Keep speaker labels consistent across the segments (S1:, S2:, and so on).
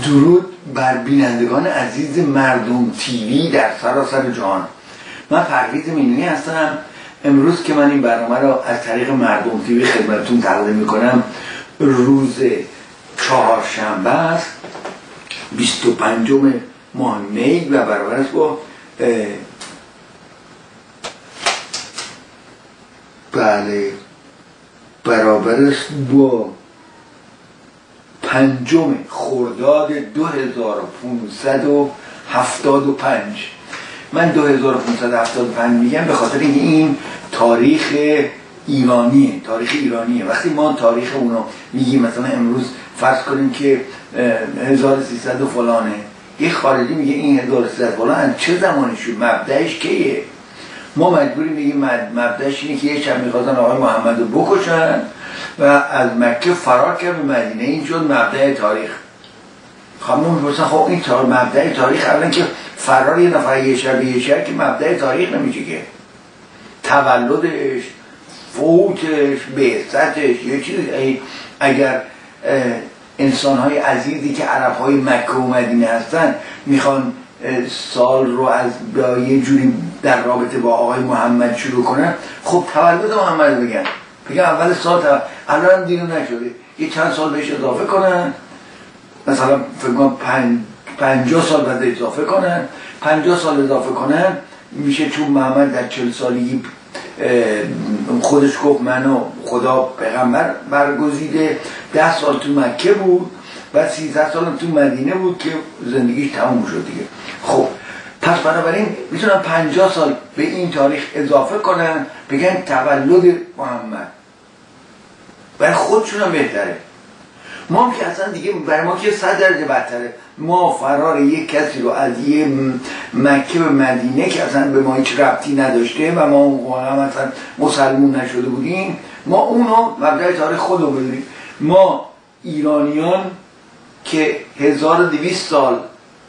S1: درود بر بینندگان عزیز مردم تیوی در سراسر جهان. من پرویز مینونی هستم. امروز که من این برنامه را از طریق مردم تیوی خدمتتون تقدیم میکنم، روز چهارشنبه است، 25 ماه می و برابر است با برابر است با 5 خرداد 2575. من 2575 میگم به خاطر اینکه این تاریخ ایرانیه. وقتی ما تاریخ اونو میگیم، مثلا امروز فرض کنیم که 1300 و فلانه، یه خارجی میگه این 1300 فلان چه زمانی شد، مبدأش کیه؟ ما مجبوریم بگیم مبدأش اینه که یه شب میخواستن آقای محمد رو بکشن و از مکه فرار کرد به مدینه. این شد مبدأ تاریخ. خب میپرسن خب این مبدأ تاریخ اولا که فرار یه نفر یه شب که مبدأ تاریخ نمیشه که. تولدش، فوتش، بعثتش، یه چیزی. اگر انسان‌های عزیزی که عرب‌های مکه و مدینه هستن میخوان سال رو از یه جوری در رابطه با آقای محمد شروع کنن، خب تولد محمد بگن اول سال الان دیگه نشده، یه چند سال بهش اضافه کنن، مثلا فکر کنم 50 سال بعد اضافه کنن. 50 سال اضافه کنن میشه چون محمد در 40 سالگی خودش گفت منو خدا پیغمبر برگزیده، 10 سال تو مکه بود، بعد 13 سال تو مدینه بود که زندگیش تموم شد دیگه. خب پس بنابراین میتونن 50 سال به این تاریخ اضافه کنن، بگن تولد محمد. برای خودشون هم بهتره. ما که اصلا دیگه برای ما که 100 درجه بدتره. ما فرار یک کسی رو از یه مکه به مدینه که اصلا به ما هیچ ربطی نداشته و ما واقعا اصلا مسلمون نشده بودیم، ما اونو مبدأ تاریخ خودمون بدونیم. ما ایرانیان که 1200 سال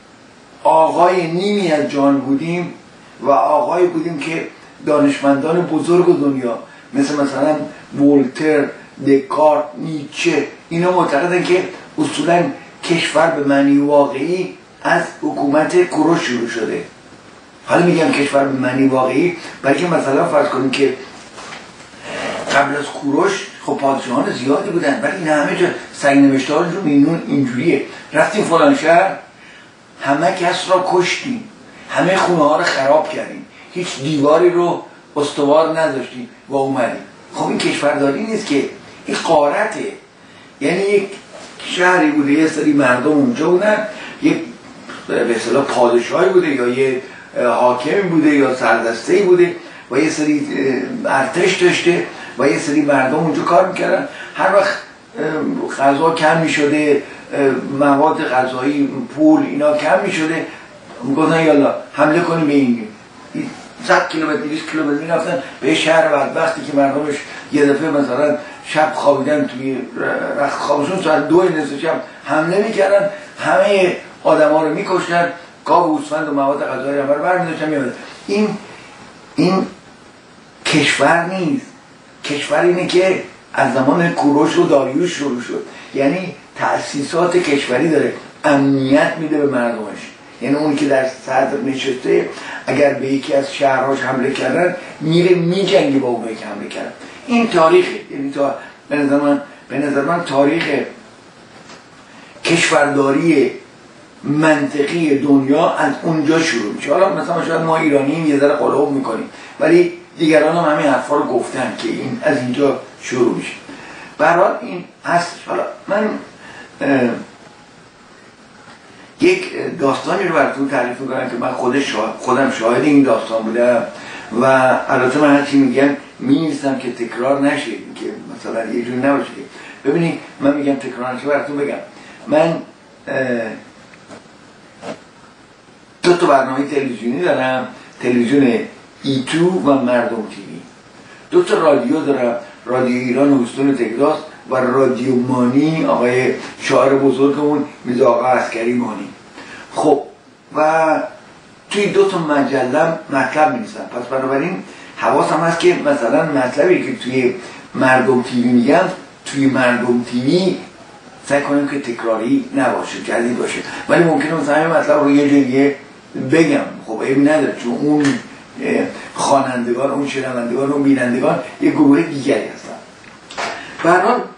S1: آقای نیمی از جان بودیم و آقای بودیم که دانشمندان بزرگ دنیا مثلا ولتر، دکارت، نیچه، اینا معتقدن که اصولا کشور به معنی واقعی از حکومت کوروش شروع شده. حالا میگم کشور به معنی واقعی بلکه مثلا فرض کنیم که قبل از کوروش خب پادشاهان زیادی بودن، ولی این همه جا سنگ نوشته‌ها رو مینون اینجوریه: رفتیم فلان شهر، همه کس را کشتیم، همه خونه ها رو خراب کردیم، هیچ دیواری رو استوار نذاشتیم و اومدیم. خب این کشورداری نیست که، این غارته. یعنی یک شهری بوده، یه سری مردم اونجا بودن، یک به اصطلاح پادشاهی بوده یا یه حاکمی بوده یا سردسته‌ای بوده و یه سری ارتش داشته و یه سری مردم اونجا کار میکردن. هر وقت غذا کم میشده، مواد غذایی، پول اینا کم میشده، میگفتن یالا حمله کنیم به این. 100 کیلومتر 200 کیلومتر میرفتن به شهر بدبختی که مردمش یه دفعه مثلا شب خوابیدن توی رخت خوابشون، ساعت 2 نصف شب حمله میکردن، همه آدما رو میکشتن، گاو و گوسفند و مواد غذایی رو برمی‌داشتن میاد. این کشور نیست. کشور اینه که از زمان کوروش و داریوش شروع شد. یعنی تأسیسات کشوری داره، امنیت میده به مردمش. یعنی اون که در صدر نشسته اگر به یکی از شهرهاش حمله کردن میره میجنگه با اونایی که حمله کردن. این تاریخ، یعنی به نظر من تاریخ کشورداری منطقی دنیا از اونجا شروع میشه. حالا مثلا شاید ما ایرانییم یه ذره قلوب میکنیم، ولی دیگران هم همین حرفا رو گفتن که این از اینجا شروع میشه. برحال این هست. حالا من یک داستانی رو براتون تعریف میکنم که من خودم شاهد این داستان بودم و البته من هرچی میگم می‌نویسم که تکرار نشه، که مثلا یه جوری نباشه. ببینید من میگم تکرار نشه، براتون بگم. من 2 تا برنامه تلویزیونی دارم، تلویزیون ایتو و مردم تیوی. 2 تا رادیو دارم، رادیو ایران هوستون تگزاس و رادیو مانی آقای شاعر بزرگمون میرزا آقا عسکری مانی. خب و توی 2 تا مجله مطلب می‌نویسم. پس بنابراین حواسم هست که مثلا مطلبی که توی مردم تیوی میگم، توی مردم تیوی سعی کنیم که تکراری نباشه، جدید باشه. ولی ممکنه مثلا همین مطلب رو یه جوریه بگم، خب عیب نداره، چون اون خوانندگان، اون شنوندگان، اون بینندگان یه گروه دیگری هستن. به هر حال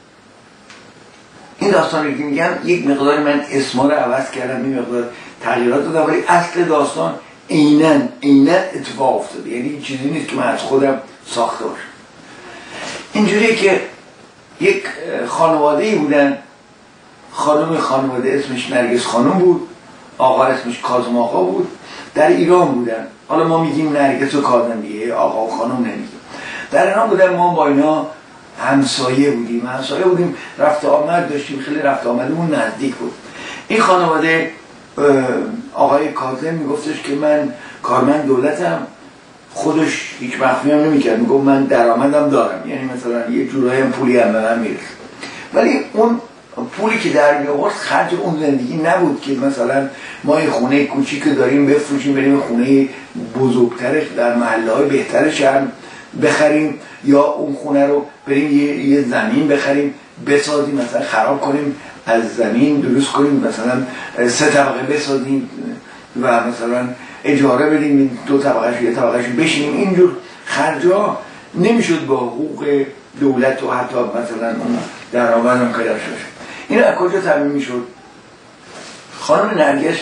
S1: این داستانی که میگم یک مقداری من اسما رو عوض کردم، این مقدار تغییرات دادم، ولی اصل داستان عیناً اتفاق افتاده، یعنی چیزی نیست که من از خودم ساخته باشم. اینجوریه که یک خانواده‌ای بودن، خانواده اسمش نرگس خانم بود، آقا اسمش کاظم آقا بود، در ایران بودن. حالا ما میگیم نرگس و کاظم دیگه، آقا و خانم نمیگیم. در ایران بودن، ما با اینا همسایه بودیم، رفت آمد داشتیم، خیلی رفت آمدمون نزدیک بود. این خانواده آقای کاظم میگفتش که من کارمند دولتم، خودش هیچ مخفی هم نمیکرد، میگفت من درآمدم دارم، یعنی مثلا یه جورایی پولی هم به من میرسه. ولی اون پولی که در میآورد خرج اون زندگی نبود که مثلا ما یه خونه کوچیک داریم بفروشیم بریم خونه بزرگتر در محله‌های بهتر شهر بخریم، یا اون خونه رو بریم یه زمین بخریم بسازیم، مثلا خراب کنیم از زمین درست کنیم، مثلا 3 طبقه بسازیم و مثلا اجاره بدیم 2 طبقهش یه طبقهش بشینیم. اینجور خرجا نمیشد با حقوق دولت و حتی مثلا اون درآمد هم کارش باشه. این از کجا تامین میشد؟ خانم نرگس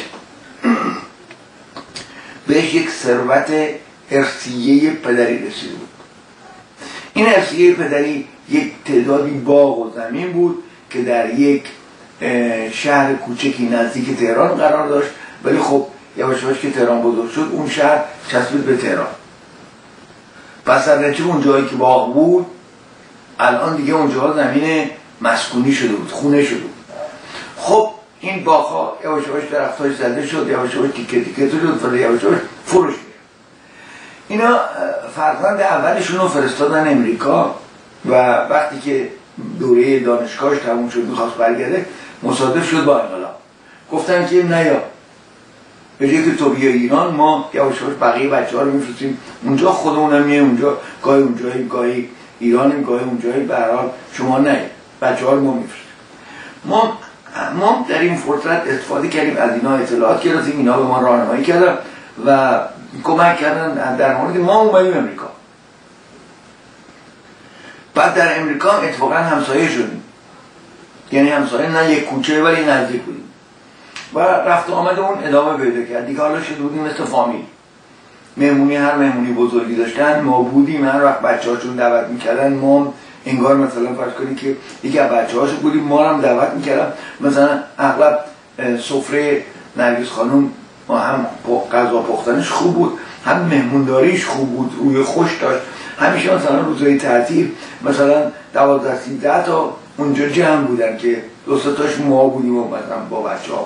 S1: بهش یک ثروت ارثیه پدری رسیده بود. این ارثیه پدری یک تعدادی باغ و زمین بود که در یک شهر کوچکی نزدیک تهران قرار داشت، ولی خب یواش یواش که تهران بزرگ شد اون شهر چسبید به تهران. پس در نتیجه اون جایی که باغ بود الان دیگه اونجا زمین مسکونی شده بود، خونه شده بود. خب این باغ‌ها یواش یواش درختاش زده شد، یواش یواش تیکه تیکه شد، ولی یواش یواش فروش می‌رفت. اینا فرزند اولشون رو فرستادن امریکا و وقتی که دوره دانشگاهش تموم شد میخواست برگرده، مصادف شد با انقلاب. گفتن که نیا، به جایی که تو بیا ایران ما یواش یواش بقیه بچه‌ها رو میفرستیم اونجا، خودمون هم میایم اونجا، گاهی اونجایی گاهی ایرانیم، گاهی اونجایی، به هر حال شما نه، بچه‌ها رو ما میفرستیم. ما در این فرصت استفاده کردیم، از اینا اطلاعات گرفتیم، اینا به ما راهنمایی کردن و کمک کردن در مورد ما اومدیم امریکا. بعد در امریکا اتفاقا همسایه شدیم، یعنی همسایه نه یک کوچه ولی نزدیک بودیم و رفت آمد اون ادامه پیدا کرد دیگه. حالا شده بودیم مثل فامیل، مهمونی، هر مهمونی بزرگی داشتن ما بودیم، هر وقت بچه‌هاشون دعوت میکردن ما انگار مثلا فرض کنید که یکی از بچه‌هاشون بودیم، ما هم دعوت میکردن. مثلا اغلب سفره نرگس خانم هم غذا پختنش خوب بود، هم مهمونداریش خوب بود، روی خوش داشت. همیشه مثلا روزهای تعطیل مثلا 12-13 تا اونجا جمع بودن که 2-3 تاش ما بودیم و مثلا با بچه‌ها.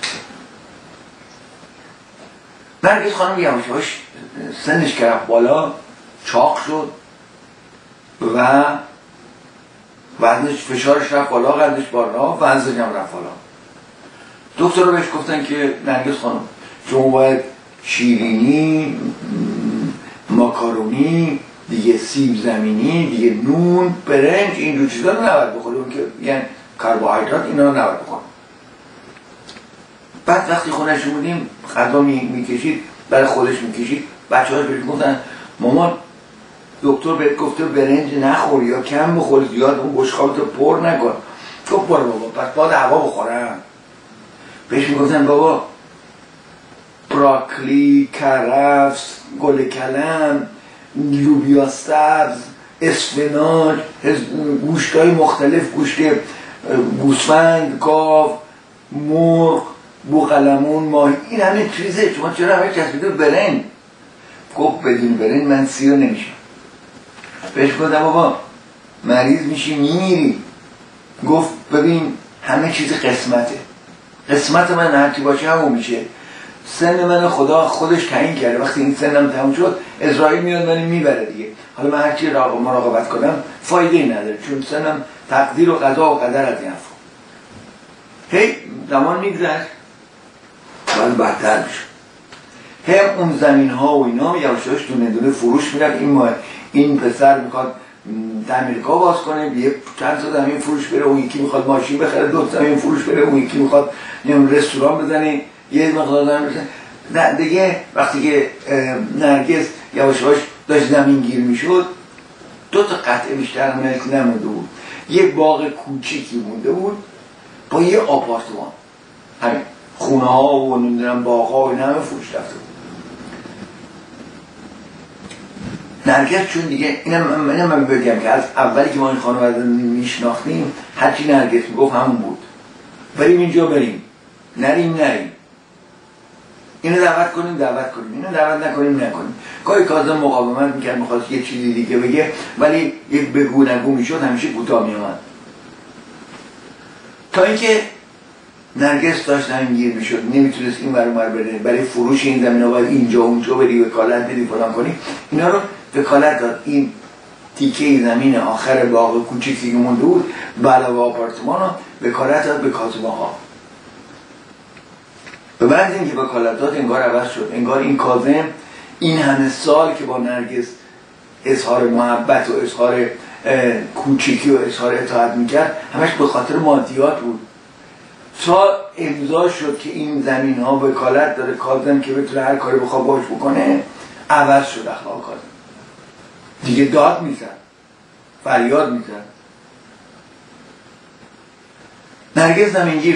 S1: نرگس خانم یواش یواش سنش که رفت بالا، چاق شد و وزنش، فشارش رفت بالا، قدش بالا، وزنش هم رفت بالا. دکتر بهش گفتن که نرگس خانم شما باید شیرینی، ماکارونی، دیگه سیب زمینی، دیگه نون، برنج، اینجور چیزا رو نباید بخوریم که یعنی کربوهیدرات، اینا رو نباید بخوریم. بعد وقتی خونه‌اش بودیم غذا میکشید، برای خودش میکشید، بچه‌هاش بهش گفتن مامان دکتر بهت گفته برنج نخور یا کم بخور، زیاد اون بشقابتو پر نکن. گفت برو بابا، پس باید هوا بخورم. بهش میگفتن بابا براکلی، کرفس، گل کلم، لوبیا سبز، اسفناج، گوشت‌های مختلف، گوشت گوسفند، گاو، مرغ، بوقلمون، ماهی، این همه چیزه، شما چرا همه چسبیده برنج؟ گفت بدون برنج من سیر نمیشم. بهش گفتم بابا مریض میشی میمیری. گفت ببین همه چیز قسمته، قسمت من هرچی باشه همون میشه. سن من خدا خودش تعیین کرده، وقتی این سنم تموم شد اسرائیل میاد منو میبره دیگه. حالا من هرچی مراقبت کنم فایده نداره، چون سنم تقدیر و قضا و قدر از این حرفا. هی زمان میگذشت باید بدتر میشه. هم اون زمین ها و اینا یواشاش دونه دونه فروش میرفت. این پسر میخواد امریکا باز کنه، یه چند تا زمین فروش بره، اون یکی میخواد ماشین بخره، دو زمین فروش بره، اون یکی میخواد رستوران بزنه، یه مقدار زمین بزنه. دیگه وقتی که نرگس یواش یواش داشت زمین گیر میشد، 2 تا قطعه بیشتر ملک نمونده بود. یه باغ کوچیکی مونده بود با یه آپارتمان، همین خونه ها و نمیدونم باغ ها و اینا همه فروش رفته بود. نرگس چون دیگه اینم من بگم که از اولی که ما این خانواده میشناختیم هرچی نرگس میگفت همون بود. بریم اینجا بریم، نریم، اینو دعوت کنیم، اینو دعوت نکنیم. گاهی کاظم مقاومت میکرد، میخواست یه چیزی دیگه بگه، ولی یک بگو نگو میشد، همیشه کوتاه میومد. تا اینکه نرگس داشت زمینگیر میشد، نمیتونست این ور اون ور بره، برای فروش این زمینا باید اینجا اونجا بری، وکالت بدی، فلان کنی. اینا رو وکالت داد. این تیکه زمین آخر باغ کوچیکی که مونده بود به علاوه آپارتمان رو وکالت داد به کاظم‌آقا. به بعد اینکه وکالت داد انگار عوض شد. انگار این کاظم این همه سال که با نرگس اظهار محبت و اظهار کوچیکی و اظهار اطاعت میکرد همش به خاطر مادیات بود. تا امضا شد که این زمین ها وکالت داره کاظم که بتونه هر کاری بخواد باش بکنه، عوض شد اخلاق کاظم. دیگه داد میزد، فریاد میزد. نرگس زمینگیر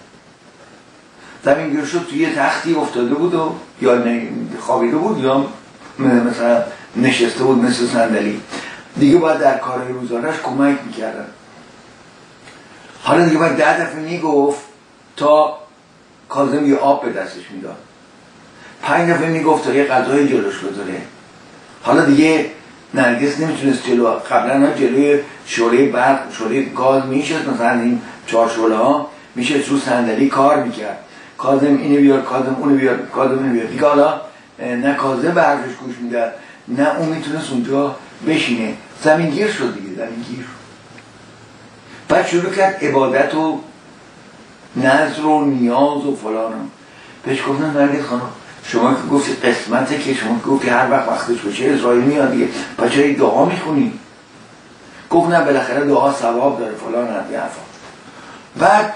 S1: شد، توی یه تختی افتاده بود و یا خوابیده بود یا مثلا نشسته بود مثل صندلی. دیگه باید در کارهای روزانه‌اش کمک میکردن. حالا دیگه باید 10 دفعه میگفت تا کاظم یه آب به دستش میداد، 5 دفعه میگفت تا یه غذای جلوش بذاره. حالا دیگه نرگس نمیتونست قبلا جلوی شعله برق، شعله گاز میشد، مثلا این 4 شعله ها میشه رو صندلی کار میکرد. کاظم اینو بیار، کاظم اونو بیار، کاظم اینو بیار. دیگه حالا نه کاظم به حرفش گوش میداد، نه اون میتونست اونجا بشینه. زمینگیر شد دیگه، زمینگیر. بعد شروع کرد عبادت و نذر و نیاز و فلان. بهش گفتن نرگس خانم شما که گفتی قسمته، که شما که گفتی هر وقتش بشه اسرائیل میاد دیگه، پس چرا دعا میخونی؟ گفت نه بالاخره دعا ثواب داره فلان از یه حرفا. بعد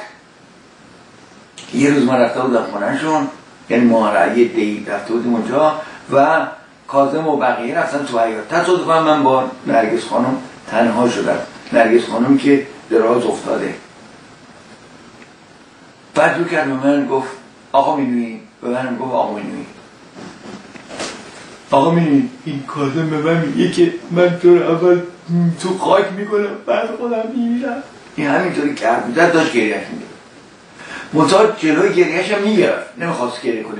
S1: یه روز ما رفته بودم خونه‌شون، یعنی ما یه دی رفته بودیم اونجا و کاظم و بقیه رفتن تو حیاط. تصادفاً من با نرگس خانم تنها شدم، نرگس خانم که دراز افتاده. بعد رو کرد به من گفت آقا مینویی، به من گفت آقا مینویی، آقا مینویی این کاظم به من میگه که من تو رو اول تو خاک میکنم بعد خودم میمیرم. این همینطوری کرد بود، داشت گریهش میگه. منتها جلوی گریهش هم میگرفت، نمیخواست گریه کنه،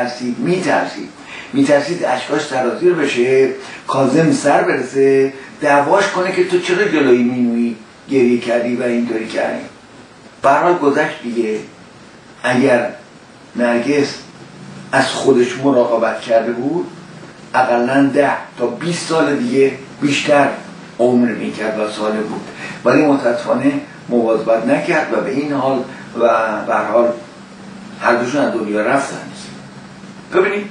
S1: میترسید اشکاش سرازیر بشه، کاظم سر برسه دعواش کنه که تو چرا جلوی مینویی گریه کردی و اینطوری کردی. به هر حال گذشت دیگه. اگر نرگس از خودش مراقبت کرده بود اقلا 10 تا 20 سال دیگه بیشتر عمر میکرد و ساله بود، ولی متاسفانه مواظبت نکرد و به این حال و به هر حال هر دوشون از دنیا رفتن. ببینید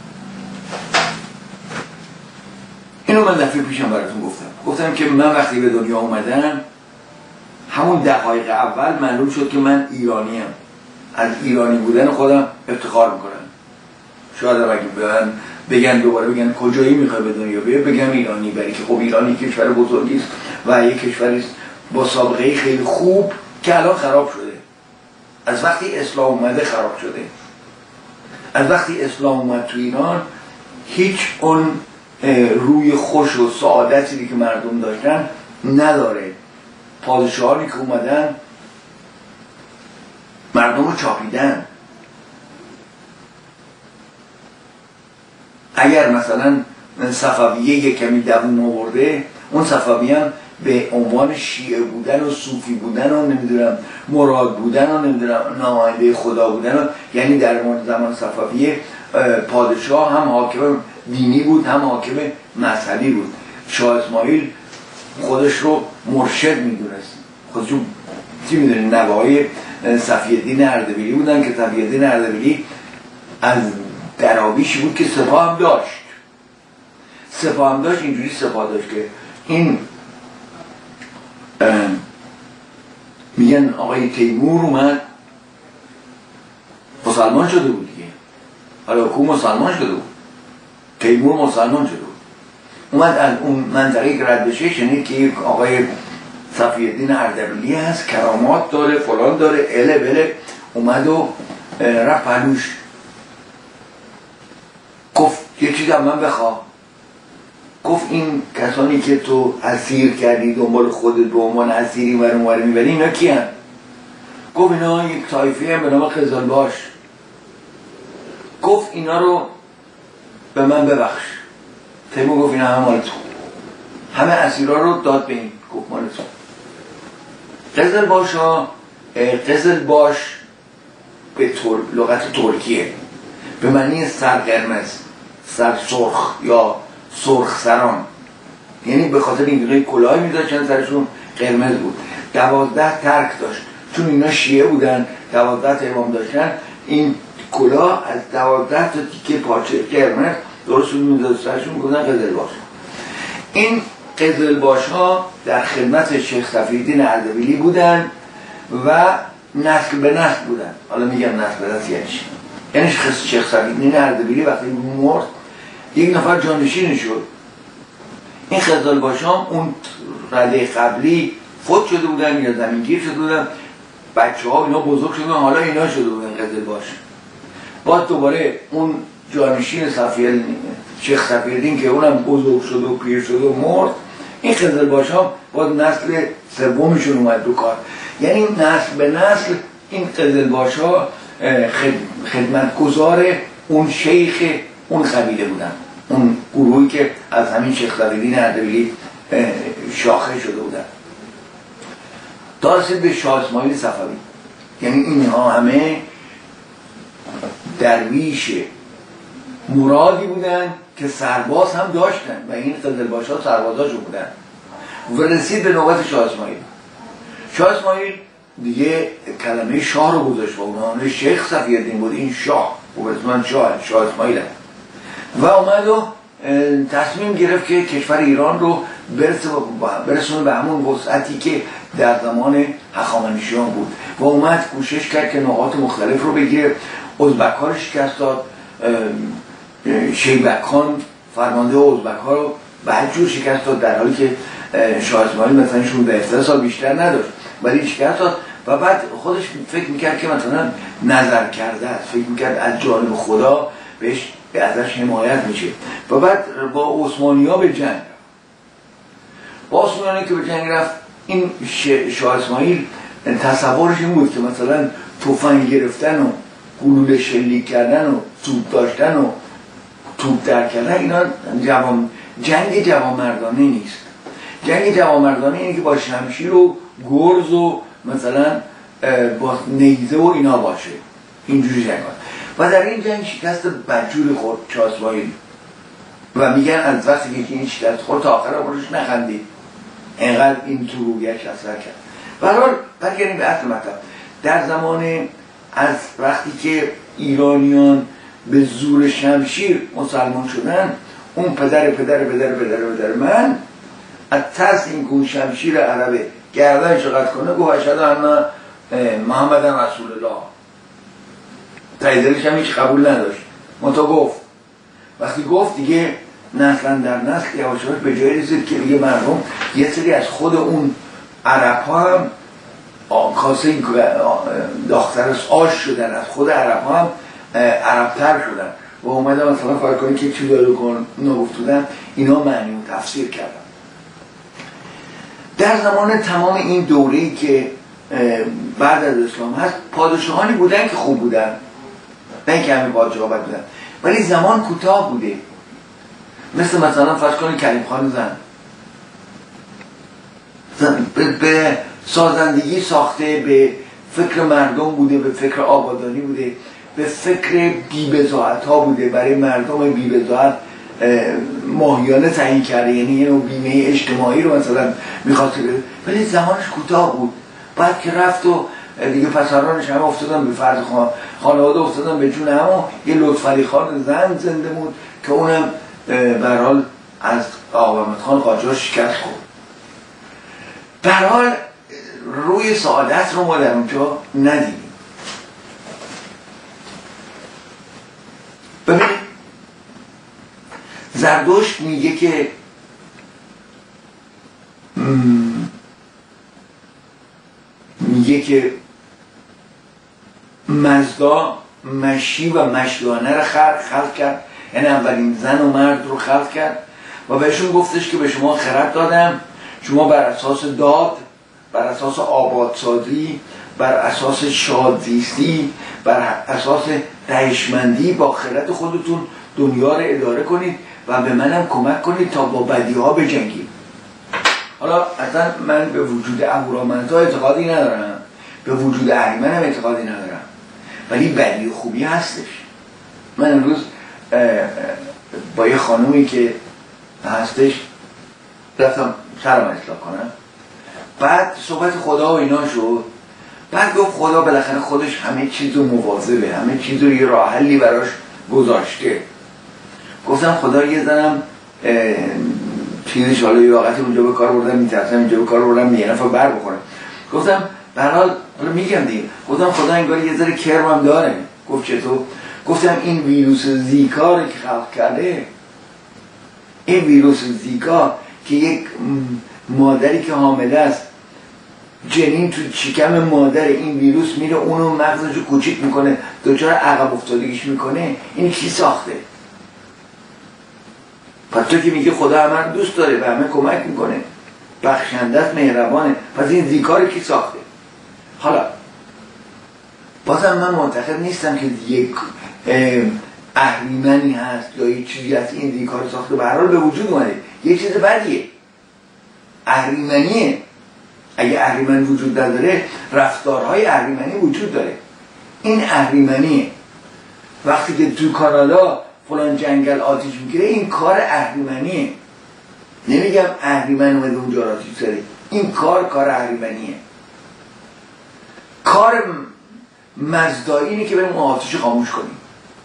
S1: اینو من دفعه پیشم براتون گفتم که من وقتی به دنیا اومدم همون دقایق اول معلوم شد که من ایرانیم. از ایرانی بودن خودم افتخار میکنم. شاید اگه بگن دوباره بگن کجایی میخوای به دنیا بیای، بگم ایرانی، برای که خب ایرانی کشور بزرگی است و یک کشوری است با سابقه خیلی خوب که الان خراب شده. از وقتی اسلام اومده خراب شده. از وقتی اسلام اومد تو ایران هیچ اون روی خوش و سعادتی که مردم داشتن نداره. پادشاهانی که اومدن مردم رو چاپیدن. اگر مثلا صفویه یک کمی دووم آورده، اون صفویه هم به عنوان شیعه بودن و صوفی بودن و نمیدونم مراد بودن و نمیدونم نماینده خدا بودن و یعنی در مورد زمان صفویه پادشاه هم حاکم دینی بود هم حاکم مذهبی بود. شاه اسماعیل خودش رو مرشد میدونست، خودش رو چی میدونه، نوای صفی‌الدین اردبیلی بودن که صفی‌الدین اردبیلی از دراویشی بود که سپاه هم داشت. اینجوری سپاه داشت که این میگن آقای تیمور اومد مسلمان شده بود دیگه، حالا کو مسلمان شده بود، تیمور مسلمان شده بود، اومد از اون منطقه که رد بشه شنید که یک آقای صفی‌الدین اردبیلی هست، کرامات داره، فلان داره، اله بله، اومد و رفت پهلوش، گفت یه چیز از من بخواه. گفت این کسانی که تو اسیر کردی دنبال خودت به عنوان اسیری ور میبری اینا کی هن؟ گفت اینا یک طایفه هم به نام قزلباش. گفت اینا رو به من ببخش. تیمور گفت اینا همه مال تو، همه اسیرها رو داد به این، گفت مال تو. قزلباش به لغت ترکیه به معنی سر قرمز، سر سرخ یا سرخ سران، یعنی به خاطر اینکه کلاهی می‌داشتن سرشون قرمز بود. 12 ترک داشت، چون اینا شیعه بودن 12 تا امام داشتن، این کلاه از 12 تا تیکه پارچه قرمز درست می‌داشت سرشون، می‌گفتن قزلباش. این قزلباش ها در خدمت شیخ صفی‌الدین اردبیلی بودن و نسل به نسل بودن. حالا میگم نسل به نسل یعنی چی؟ یعنی شیخ صفی‌الدین اردبیلی وقتی مرد یک نفر جانشین شد. این قزلباش ها اون رده قبلی فوت شده بودن یا زمینگیر شده بودن، بچه ها اینا بزرگ شدن، حالا اینا شده بودن قزلباش. بعد دوباره اون جانشین شیخ صفی‌الدین که اونم بزرگ شد و پیر شد و مرد، این قزلباش ها باید نسل سومشون اومد رو کار. یعنی نسل به نسل این قزلباش ها خدمتگزار اون شیخ اون قبیله بودن، اون گروهی که از همین شیخ صفی‌الدین اردبیلی شاخه شده بودن. تا رسید به شاه اسماعیل صفوی. یعنی اینها همه درویش مرادی بودن که سرباز هم داشتن و این قزلباش ها سربازاشون بودن. و رسید به نوبت شاه اسماعیل. شاه اسماعیل دیگه کلمه شاه رو گذاشت و اونها شیخ صفی‌الدین بود، این شاه و اسمان شاه اسماعیل هم. و اومد و تصمیم گرفت که کشور ایران رو برسونه به همون وسعتی که در زمان هخامنشیان بود و اومد کوشش کرد که نقاط مختلف رو بگیره. ازبک ها رو شکست داد، شیبک خان فرمانده ازبک ها رو بدجور شکست داد، در حالی که شاه اسماعیل مثلا 16 سال بیشتر نداشت ولی شکست داد. و بعد خودش فکر میکرد که مثلا نظر کرده است، فکر میکرد از جانب خدا بهش ازش حمایت میشه. و بعد با عثمانی ها به جنگ، با عثمانی که به جنگ رفت، این شاه اسماعیل تصورش این بود که مثلا تفنگ گرفتن و گلوله شلیک کردن و توپ داشتن و توپ در کردن اینا جنگ جوانمردانه نیست. جنگ جوانمردانه اینه که با شمشیر و گرز و مثلا با نیزه و اینا باشه، اینجوری جنگ. و در این جنگ شکست بدجوری خورد شاه اسماعیل و میگن از وقتی که این شکست خورد تا آخر عمرش نخندید، اینقدر این تو رویش اثر کرد. برحال برگردیم به اصل مطلب. در زمان از وقتی که ایرانیان به زور شمشیر مسلمان شدن، اون پدر من از ترس این که شمشیر عربه گردنش قطع کنه گفت اشهد ان محمد رسول الله. تاییدش هم هیچ قبول نداشت، منتها گفت. وقتی گفت دیگه نسلا در نسل یواش یواش به جایی رسید که دیگه مردم یه سری از خود اون عرب ها هم کاسه داختر آش شدن، از خود عرب ها هم عربتر شدن و اومدن مثلا فرق کنی که چی داره کن نگفتودن، اینا معنی و تفسیر کردن. در زمان تمام این دوره‌ای که بعد از اسلام هست، پادشاهانی بودن که خوب بودن، نه اینکه همین پادشاه بد بودن، ولی زمان کوتاه بوده. مثلا فرض کنید کریم خان زن به سازندگی ساخته، به فکر مردم بوده، به فکر آبادانی بوده، به فکر بی‌بضاعت ها بوده، برای مردم بی‌بضاعت ماهیانه تعیین کرده، یعنی یه نوع بیمه اجتماعی رو مثلا میخواست بده، ولی زمانش کوتاه بود. بعد که رفت و دیگه پسرانش همه افتادن به فرد خانواده افتادن به جون همه. یه لطفعلی خان زن زنده بود که اونم به هر حال از آقا محمد خان قاجار شکست خورد. به هر حال روی سعادت رو ما در اونجا ندیدیم. ببینید زردشت میگه که مزدا مشی و مشیانه رو خلق کرد، یعنی اولین زن و مرد رو خلق کرد و بهشون گفتش که به شما خرد دادم، شما بر اساس داد، بر اساس آبادسازی، بر اساس شادزیستی، بر اساس رهشمندی با خرد خودتون دنیا رو اداره کنید و به منم کمک کنید تا با بدیها بجنگید. حالا اصلا من به وجود اهورامزدا اعتقادی ندارم، به وجود اهریمن هم اعتقادی ندارم، ولی بدی و خوبی هستش. من امروز با یه خانومی که هستش رفتم سرم اصلاح کنم، بعد صحبت خدا و اینا شد، بعد گفت خدا بالاخره خودش همه چیز رو مواظبه، همه چیز رو یه راه حلی براش گذاشته. گفتم خدا یه زنم چیزش حالا یه وقتی اونجا به کار بردم، میترسم اینجا به کار بردم یه نفر بر بخورم. گفتم به هر حال میگم دیگه، گفتم خدا انگار یه ذره کرم هم داره. گفت چطور؟ گفتم این ویروس زیکا رو که خلق کرده، این ویروس زیکا که یک مادری که حامله است جنین تو شکم مادر، این ویروس میره اونو مغزشو کوچیک میکنه، دچار عقب افتادگیش میکنه، این کی ساخته؟ پس تو که میگه خدا همه رو دوست داره و همه کمک میکنه، بخشنده است، مهربانه، پس این زیکا رو کی ساخته؟ حالا بازم من معتقد نیستم که یک اهریمنی هست یا یک چیزی هست این زیکا رو ساخته، به هر حال به وجود اومده، یه چیز بدیه، اهریمنیه. اگه اهریمن وجود نداره رفتارهای اهریمنی وجود داره، این اهریمنیه. وقتی که تو کانادا فلان جنگل آتیش میگیره این کار اهریمنیه، نمیگم اهریمن اومده اونجا آتیش زده، این کار اهریمنیه. کار مزدایی اینه که بریم آتیش خاموش کنیم.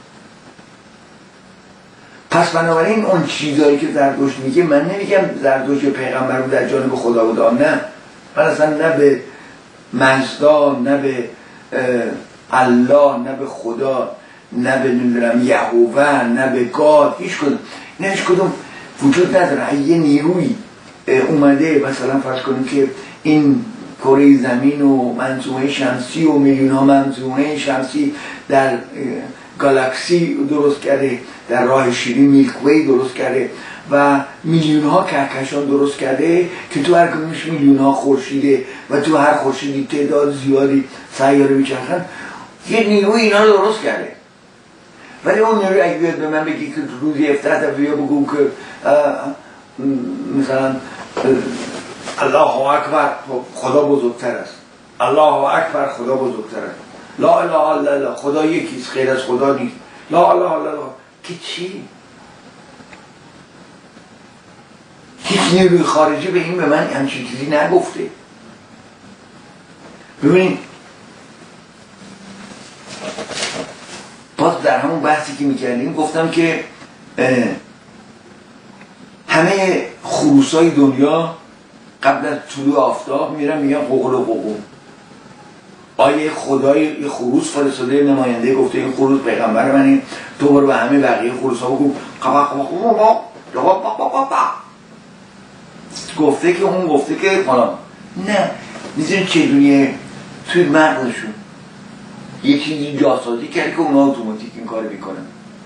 S1: پس بنابراین اون چیزایی که زردشت میگه، من نمیگم زردشت پیغمبر رو در جانب خدا بوده، نه، من اصلا نه به مزدا، نه به الله، نه به خدا، نه به نمیدونم یهوه، نه به گاد، هیچ کدوم وجود نداره. یه نیروی اومده مثلا فرض کنیم که این کره زمین و منظومه شمسی و میلیون ها منظومه شمسی در گالاکسی درست کرده، در راه شیری میلکوی درست کرده و میلیون ها کهکشان درست کرده که تو هر کدومش میلیون ها خورشیده و تو هر خورشیدی تعداد زیادی سیاره میچرخن. یه نیروی اینا رو درست کرده. ولی اون نیروی اگه بیاد به من بگی که روزی 17 دفعه بگو که مثلا الله اکبر خدا بزرگتر است، الله اکبر خدا بزرگتر است، لا اله الا الله خدا یکیست غیر از خدا نیست، لا اله الا الله، که چی؟ هیچ نیروی خارجی به این به من همچین چیزی نگفته. ببینید باز در همون بحثی که میکردیم گفتم که همه خروسای دنیا قبل از طلوع آفتاب میرن میگن قوقل و قوقل. آیه خدای خروس فرستاده نماینده گفته این خروس پیغمبر منه، تو برو به همه بقیه خروس ها بگو گفته که اون گفته که فلان. نه، میزین چجوریه توی مغزشون یه چیزی جاسازی کرد که اونا اتوماتیک این کار میکنن.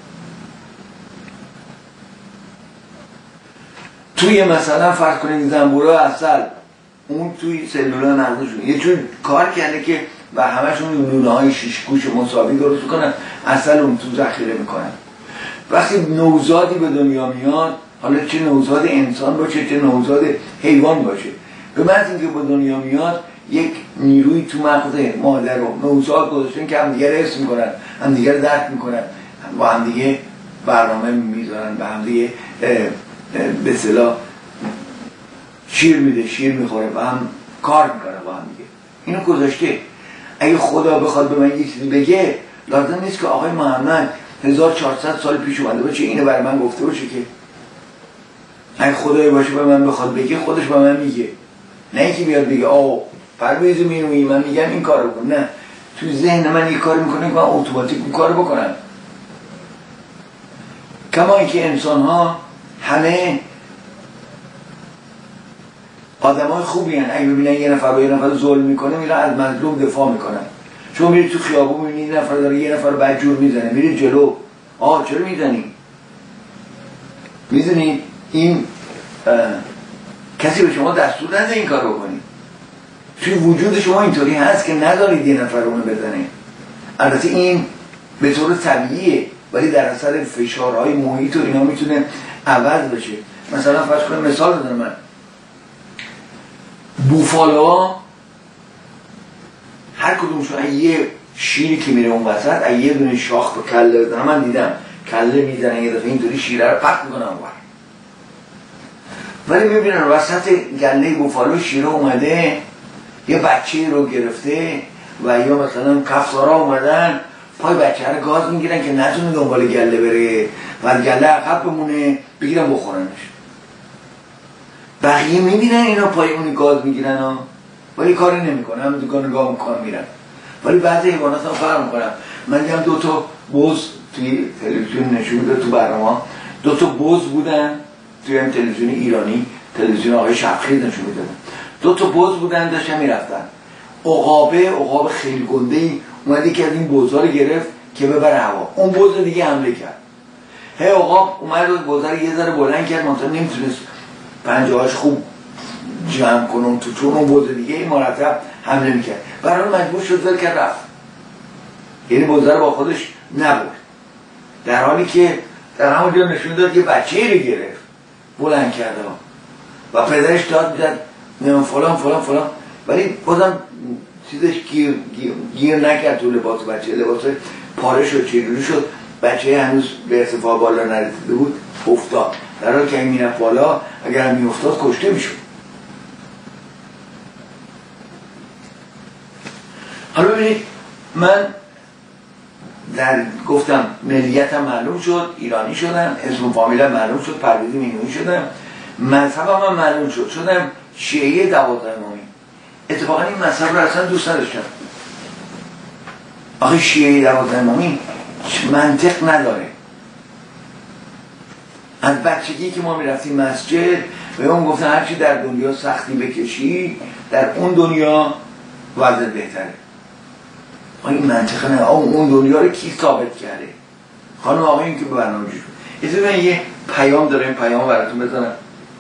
S1: توی مثلا فرض کنید زنبوره عسل، اون توی سلولای مغزشون یه جور کار کرده که و همشون لونه های شیشگوش مساوی درست کنن، عسل اون تو ذخیره میکنن. وقتی نوزادی به دنیا میاد، حالا چه نوزاد انسان باشه چه نوزاد حیوان باشه، به محض اینکه به دنیا میاد یک نیروی تو مغز مادر و نوزاد گذاشتن که همدیگه رو حس میکنن، همدیگه رو درک میکنن، با همدیگه برنامه میذارن، با همدیگه به اصطلاح شیر میده، شیر میخوره و هم کار میکنه با همدیگه. اینو گذاشته. اگه خدا بخواد به من یه چیزی بگه، لازم نیست که آقای محمد 1400 سال پیش اومده باشه اینو برای من گفته باشه. که اگه خدایی باشه به من بخواد بگه، خودش به من میگه. نه اینکه بیاد بگه پرویز مینویی من میگم این کارو بکن. نه، تو ذهن من یه کاری میکنه که من اتوماتیک اون کارو بکنم. کما اینکه انسان ها همه آدمای خوبی هن. اگه ببینن یه نفر با یه نفر ظلم میکنه میرن از مظلوم دفاع میکنن. شما میرید تو خیابون میبینید یه نفر داره یه نفر بدجور میزنه، میرید جلو، چرا میزنی؟ میزنید این کسی به شما دستور نده این کار بکنید. توی وجود شما اینطوری هست که ندارید یه نفر اونو بزنه. البته این به طور طبیعیه، ولی در اثر فشارهای محیط و اینا میتونه عوض بشه. مثلا فرض کنم مثال بزنم، من بوفالوها هر کدومشون یه شیری که میره اون وسط یه دونه شاخ به کله بزنن، من دیدم کله میزنن یه دفعه اینطوری شیره رو پخت میکنن اونور، ولی میبینن وسط گله بوفالو شیره اومده یه بچه رو گرفته و یا مثلا کفسارا اومدن پای بچه رو گاز میگیرن که نتونه دنبال گله بره و گله عقب بمونه، بگیرن بخورنش. بقیه میبینن اینا پای اونی گاز میگیرن ولی کاری نمیکنن، هم دیگه نگاه میکنن میرن. ولی بعضی حیوانات هم فرق میکنن. من دیدم 2 تا بز توی تلویزیون نشون میده، تو برنامه 2 تا بز بودن توی هم تلویزیون ایرانی، تلویزیون آقای شبخیز نشون میدادن. 2 تا بز بودن داشتن میرفتن، عقاب خیلی گنده‌ای اومد که از این بزها رو گرفت که ببره هوا، اون بز دیگه حمله کرد. عقاب اومد و بزها رو یه ذره بلند کرد، مثلا نمیتونست پنجه‌هاش خوب جمع کنم تو چون اون بز دیگه این مرتب حمله میکرد، برای مجبور شد ول کرد رفت. یعنی بزها رو با خودش نبرد، در حالی که در همون جا نشون داد که بچه‌ای رو گرفت بلند کرده و پدرش داد میزد فلان، ولی بازم چیزش گیر نکرد تو لباس بچه، لباس پاره شد، چجوری شد، بچه هنوز به ارتفاع بالا نرسیده بود، افتاد. در حالی که این میرفت بالا اگر هم میافتاد کشته میشد. حالا ببینید، من گفتم ملیتم معلوم شد، ایرانی شدم، اسم فامیلم معلوم شد، پرویز مینویی شدم، مذهبم هم معلوم شدم شیعه 12 امامی. اتفاقا این مذهب رو اصلا دوست نداشتم. آخه شیعه 12 امامی منطق نداره. از بچگی که ما میرفتیم مسجد به اون گفتن هرچی در دنیا سختی بکشی در اون دنیا وضع بهتره. این منطقه نه. اون دنیا رو کی ثابت کرده؟ خانم آقایون که به برنامه جوش بود. من یه پیام داره، این پیام براتون بزنم.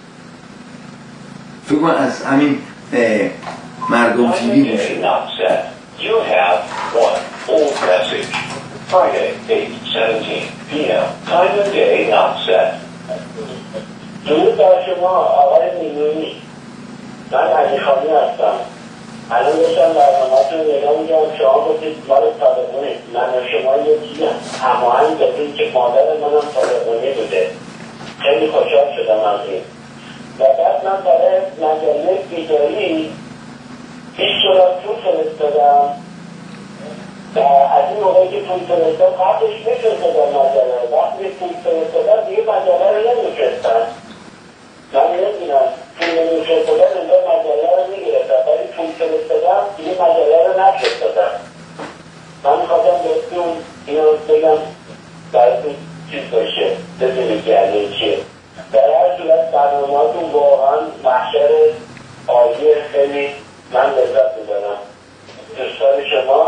S1: فکر کنم از همین مردم تیوی باشه.
S2: You have one old message. Friday, 8:17 p.m. Time of day not set.
S3: درود بر شما آقای مینویی. من علیخانی هستم. الان داشتم برنامه‌تون رو نگاه می‌کردم، شما گفتید مال طالقونید. من و شما یکی‌ام. هماهنگ دادید که مادر منم طالقونی بوده. خیلی خوشحال شدم از این. و بعد من برای مجله بیداری 20 دلار پول فرستادم. و از این موقعی که پول فرستادم قبلش میفرستادم مجله. وقتی پول فرستادم دیگه مجله رو نمیفرستن. من نمیدونم پول نمیفرستادم انگار مجله رو میگرفتم، ولی پول فرستادم دیگه مجله رو نفرستادم. من میخواستم بهتون اینو بگم براتون چیز باشه، ببینید یعنی چیه. در هر صورت برنامه‌تون واقعا محشر عالیه، خیلی من لذت می‌برم. دوستان شما.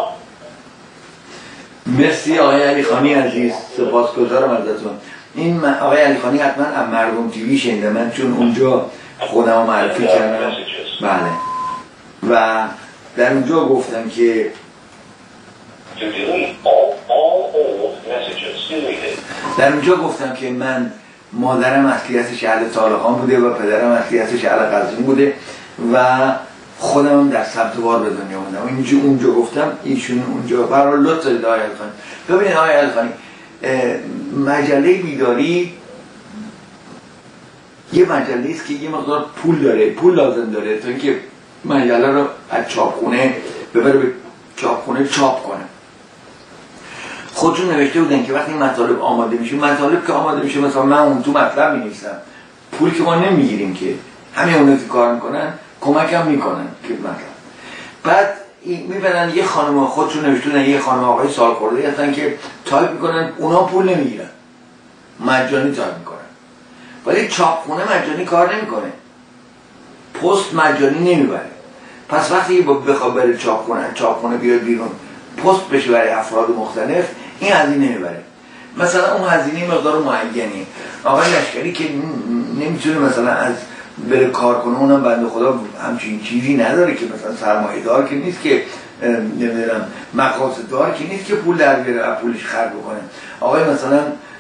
S1: مرسی آقای علیخانی عزیز، سپاسگزارم ازتون. این آقای علیخانی حتما از مردم تیوی شنیده، من چون اونجا خودم رو معرفی کردم. بله. و در اونجا گفتم که من مادرم اصلیتش اهل طالقان بوده و پدرم اصلیتش اهل قزوین بوده و خودم در سبزوار به دنیا بودم. اونجا گفتم، ایشون اونجا برای لطف دارید آقای علیخانی. ببینید آقای علیخانی، مجله بیداری یه مجله است که یه مقدار پول داره، پول لازم داره تا اینکه مجله رو از چاپخونه ببره به چاپخونه چاپ کنه. خودشون نوشته بودن که وقتی مطالب آماده میشه، مطالب که آماده میشه مثلا من اون تو مطلب می‌نویسم، پول که ما نمیگیریم که، همه اونایی که کار میکنن کمکم میکنن خدمتم. بعد میبرن یه خانم خودشون نوشتونن، یه خانم آقای سالخورده هستن که تایپ میکنن، اونا پول نمیگیرن، مجانی تایپ میکنن. ولی چاپخونه مجانی کار نمیکنه، پست مجانی نمیبره. پس وقتی بخواد بره چاپخونه بیاد بیرون پست بشه برای افراد مختلف، این هزینه نمیبره. مثلا اون هزینه مقدار معینی. آقای لشکری که نمیتونه مثلا از بره کار کنه، اونم بنده خدا همچین چیزی نداره که مثلا سرمایه دار که نیست، که نمیدونم مقاصد دار که نیست که پول در بیاره پولش خرج بکنه. آقای مثلا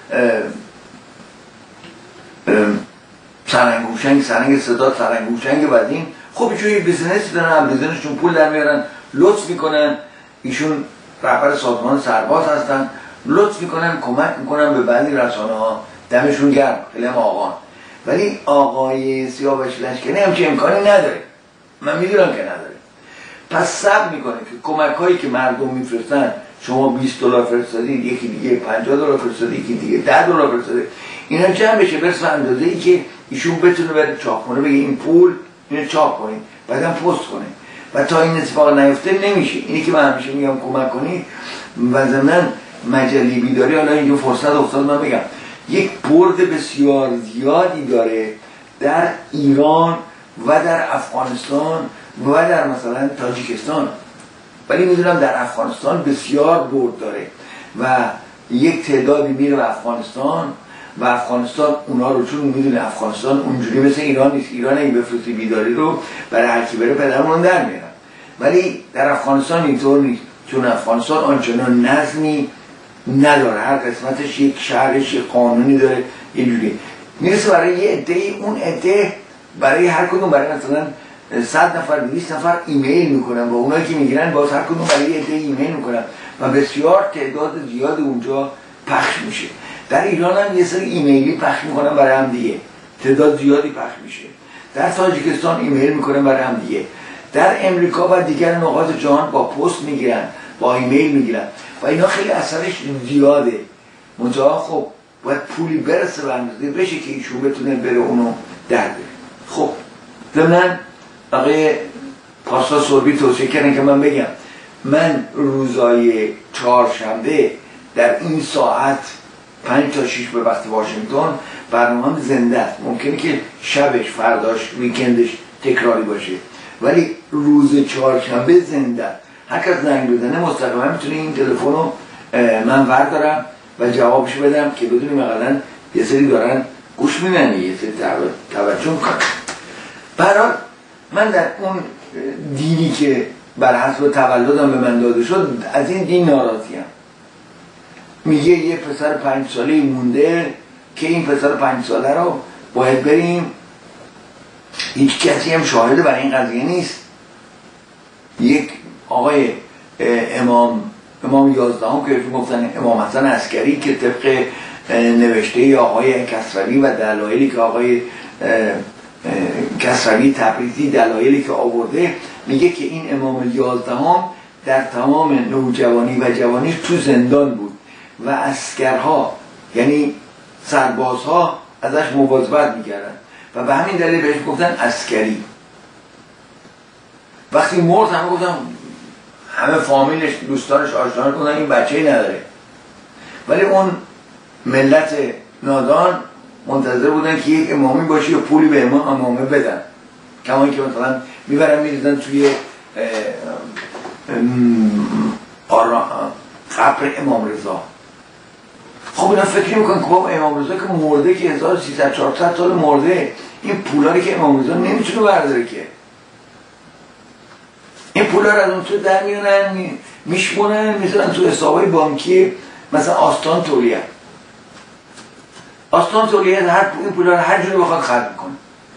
S1: سرنگ صدا، سرنگ هوشنگ بدین، خب ایشون یه بیزنس دارن، بیزنسشون پول در میارن، لطف میکنن. ایشون رهبر سازمان سرباز هستن، لطف میکنن، کمک میکنن به بعضی رسانه ها، دمشون گرم، خیلی هم آقان. ولی آقای سیاوش لشکری همچین امکانی نداره، من میدونم که نداره. پس صبر میکنه که کمک هایی که مردم میفرستن، شما 20 دلار فرستادید، یکی دیگه 50 دلار فرستادید، یکی دیگه 10 دلار فرستادید، اینا جمع بشه برسه به اندازه ای که ایشون بتونه بره چاپ کنه، بگه این پول اینو چاپ کنید، بعدم پست کنه. و تا این اتفاق نیفته نمیشه. اینی که من همیشه میگم کمک کنید. و ضمن مجله بیداری، حالا اینجا فرصت افتاد من بگم، یک برد بسیار زیادی داره در ایران و در افغانستان و در مثلا تاجیکستان، ولی میدونم در افغانستان بسیار برد داره و یک تعدادی میره به افغانستان و افغانستان اونا رو، چون میدونه افغانستان اونجوری مثل ایران نیست. ایران این بفرستی بیداری رو برای هر کی بره پدرمون در میارن، ولی در افغانستان اینطور نیست، چون افغانستان آنچنان نظمی نداره، هر قسمتش یک شهرش یک قانونی داره، یه جوری میرسه برای یه عده. اون عده برای هر کدوم، برای مثلا 100 نفر 200 نفر ایمیل میکنن و اونایی که میگیرن باز هر کدوم برای یه عده ایمیل میکنن و بسیار تعداد زیاد اونجا پخش میشه. در ایران هم یه سری ایمیلی پخش میکنن برای هم دیگه، تعداد زیادی پخش میشه. در تاجیکستان ایمیل میکنن برای هم دیگه. در امریکا و دیگر نقاط جهان با پست میگیرن، با ایمیل میگیرن و اینا خیلی اثرش زیاده. منتها خب باید پولی برسه به اندازه بشه که ایشون بتونه بره اونو در بره. خب ضمن آقای پاسا سربی توصیه کردن که من بگم، من روزای چهارشنبه در این ساعت 5 تا 6 به وقت واشنگتن برنامه زنده است. ممکنه که شبش، فرداش، ویکندش تکراری باشه، ولی روز چهارشنبه زنده. هر کس زنگ بزنه مستقیما میتونه این تلفن رو من بردارم و جوابش بدم که بدونیم اقلا یه سری دارن گوش میدن، یه سری توجه میکنن. برحال من در اون دینی که بر حسب تولدم به من داده شد، از این دین ناراضیم. میگه یه پسر 5 ساله مونده که این پسر 5 ساله رو باید بریم، هیچ کسی هم شاهد برای این قضیه نیست. یک آقای امام 11 هم که گفتن امام حسن عسکری که طبق نوشته آقای کسروی و دلایلی که آقای کسروی تبریزی دلایلی که آورده، میگه که این امام 11 هم در تمام نوجوانی و جوانی تو زندان بود و عسکرها یعنی سربازها ازش مواظبت میکردن و به همین دلیل بهش گفتن عسکری. وقتی مرد همه گفتن، همه فامیلش، دوستانش، آشناش گفتن این بچه‌ای نداره، ولی اون ملت نادان منتظر بودن که یک امامی باشه یا پولی به امامه بدن، کما که مثلا میبرن میریزن توی قبر امام رضا. خب اینا فکر میکنن که بابا امام رضا که مرده، که 1300-400 سال مرده، این پولاری که امام رضا نمیتونه برداره، که این پولا رو از اون تو در میونن میشمونن میذارن تو حسابای بانکی مثلا آستان تولیه. آستان تولیه این پولا رو هر جوری بخواد خرج میکنه.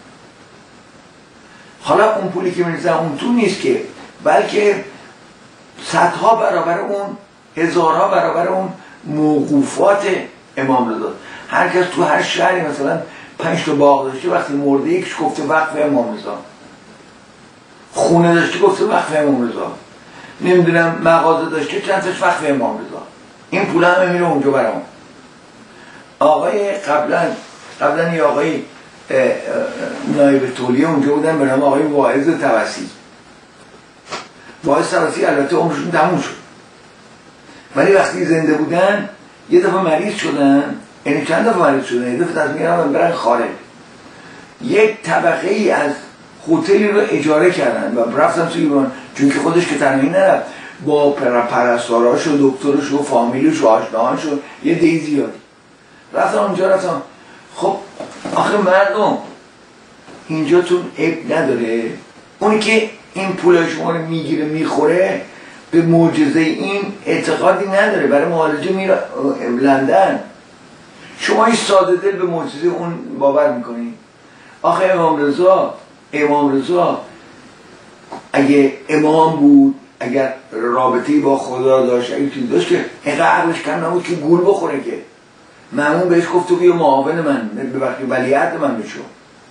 S1: حالا اون پولی که میریزن اون تو نیست که، بلکه صدها برابر اون، هزارها برابر اون موقوفات امام رضا. هر کس تو هر شهری مثلا 5 تا باغ داشته، وقتی مرده یکیش گفته وقف امام رضا، خونه داشته گفته وقف امام رضا، نمیدونم مغازه داشته چند تاش وقف امام رضا. این پول همه میره اونجا برام. آقای قبلا یه آقای نایب تولیه اونجا بودن به نام آقای واعظ توسی. واعظ توسی البته عمرشون تموم شد، ولی وقتی زنده بودن یه دفعه مریض شدن، یعنی چند دفعه مریض شدن، یه دفعه تصمیم گرفتن برن خارج. یک طبقه ای از هتلی رو اجاره کردن و رفتن توی ایران، چون که خودش که تنهایی نرفت، با پرستاراش و دکترش و فامیلش و آشناهاش و یه دی زیادی رفتن اونجا. رفتن خب آخه مردم اینجاتون عیب نداره، اونی که این پول شما رو میگیره میخوره به معجزه این اعتقادی نداره، برای معالجه میره لندن. شما این ساده دل به معجزه اون باور میکنید؟ آخه امام رضا اگه امام بود، اگر رابطه‌ای با خدا داشت، اگه چیزی داشت، که اینقدر عقلش کم نبود که گول بخوره. که مأمون بهش گفت تو بیا معاون من، به وقتی ولیعهد من بشو.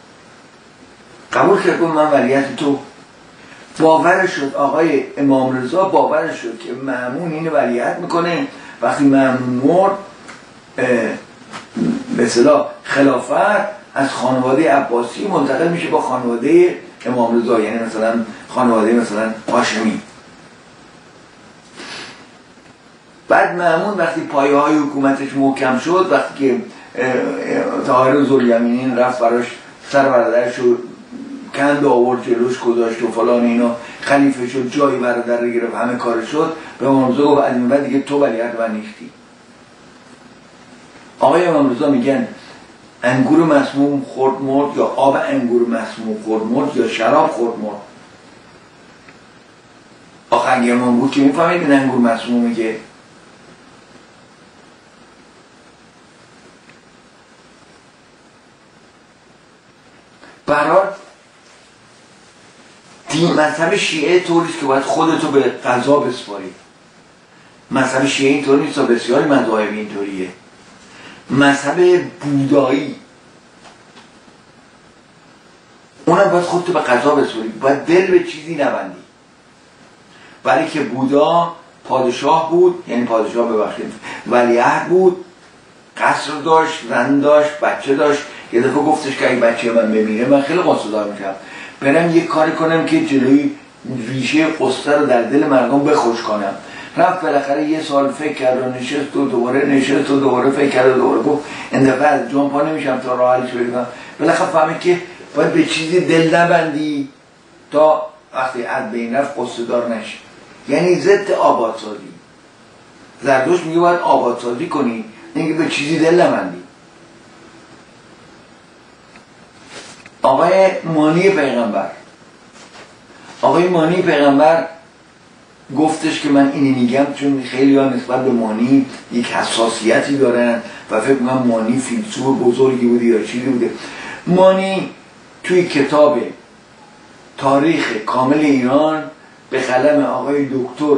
S1: قبول کرد من ولیعهد تو. باورش شد، آقای امام رضا باورش شد که مأمون اینو ولیعهد میکنه. وقتی مأمون مرد به اصطلاح خلافت از خانواده عباسی منتقل میشه با خانواده امام رضا، یعنی مثلا خانواده مثلا هاشمی. بعد مأمون وقتی پایه های حکومتش محکم شد، وقتی که طاهر ذوالیمینین رفت براش سر برادرش رو کند آورد جلوش گذاشت و فلان اینا، خلیفه شد، جای برادر رو گرفت، همه کار شد، به امام رضا گفت از این بعد دیگه تو ولیعهد من نیستی. آقای امام رضا میگن انگور مسموم خورد مرد، یا آب انگور مسموم خورد مرد، یا شراب خورد مرد. آخه اگه امام بود که میفهمید این انگور مسمومه که برای مذهب شیعه طوریست که باید خودتو به قضا بسپاری. مذهب شیعه این طور نیست، بسیاری مذاهب اینطوریه. مذهب بودایی اونم باید خودتو به قضا بسپاری، باید دل به چیزی نبندی. برای که بودا پادشاه بود، یعنی پادشاه ببخشید ولیعهد بود، قصر داشت، زن داشت، بچه داشت. یه دفعه گفتش که اگه بچه من بمیره من خیلی قصه‌دار میشم، برم یه کاری کنم که جلوی ریشه قصه رو در دل مردم بخوش کنم. رفت بالاخره یه سال فکر کرد و نشست و دوباره نشست و دوباره فکر کرد و دوباره گفت این دفعه از جان پا نمیشم تا راه حلش بگم. بالاخره فهمید که باید به چیزی دل نبندی تا وقتی از بین رفت قصه دار نشی، یعنی ضد آبادسازی. زردشت میگه باید آبادسازی کنی، اینکه به چیزی دل نبندی. آقای مانی پیغمبر گفتش که من اینی میگم چون خیلی ها نسبت به مانی یک حساسیتی دارن و فکر میکنم مانی فیلسوف بزرگی بوده یا چیزی بوده. مانی توی کتاب تاریخ کامل ایران به قلم آقای دکتر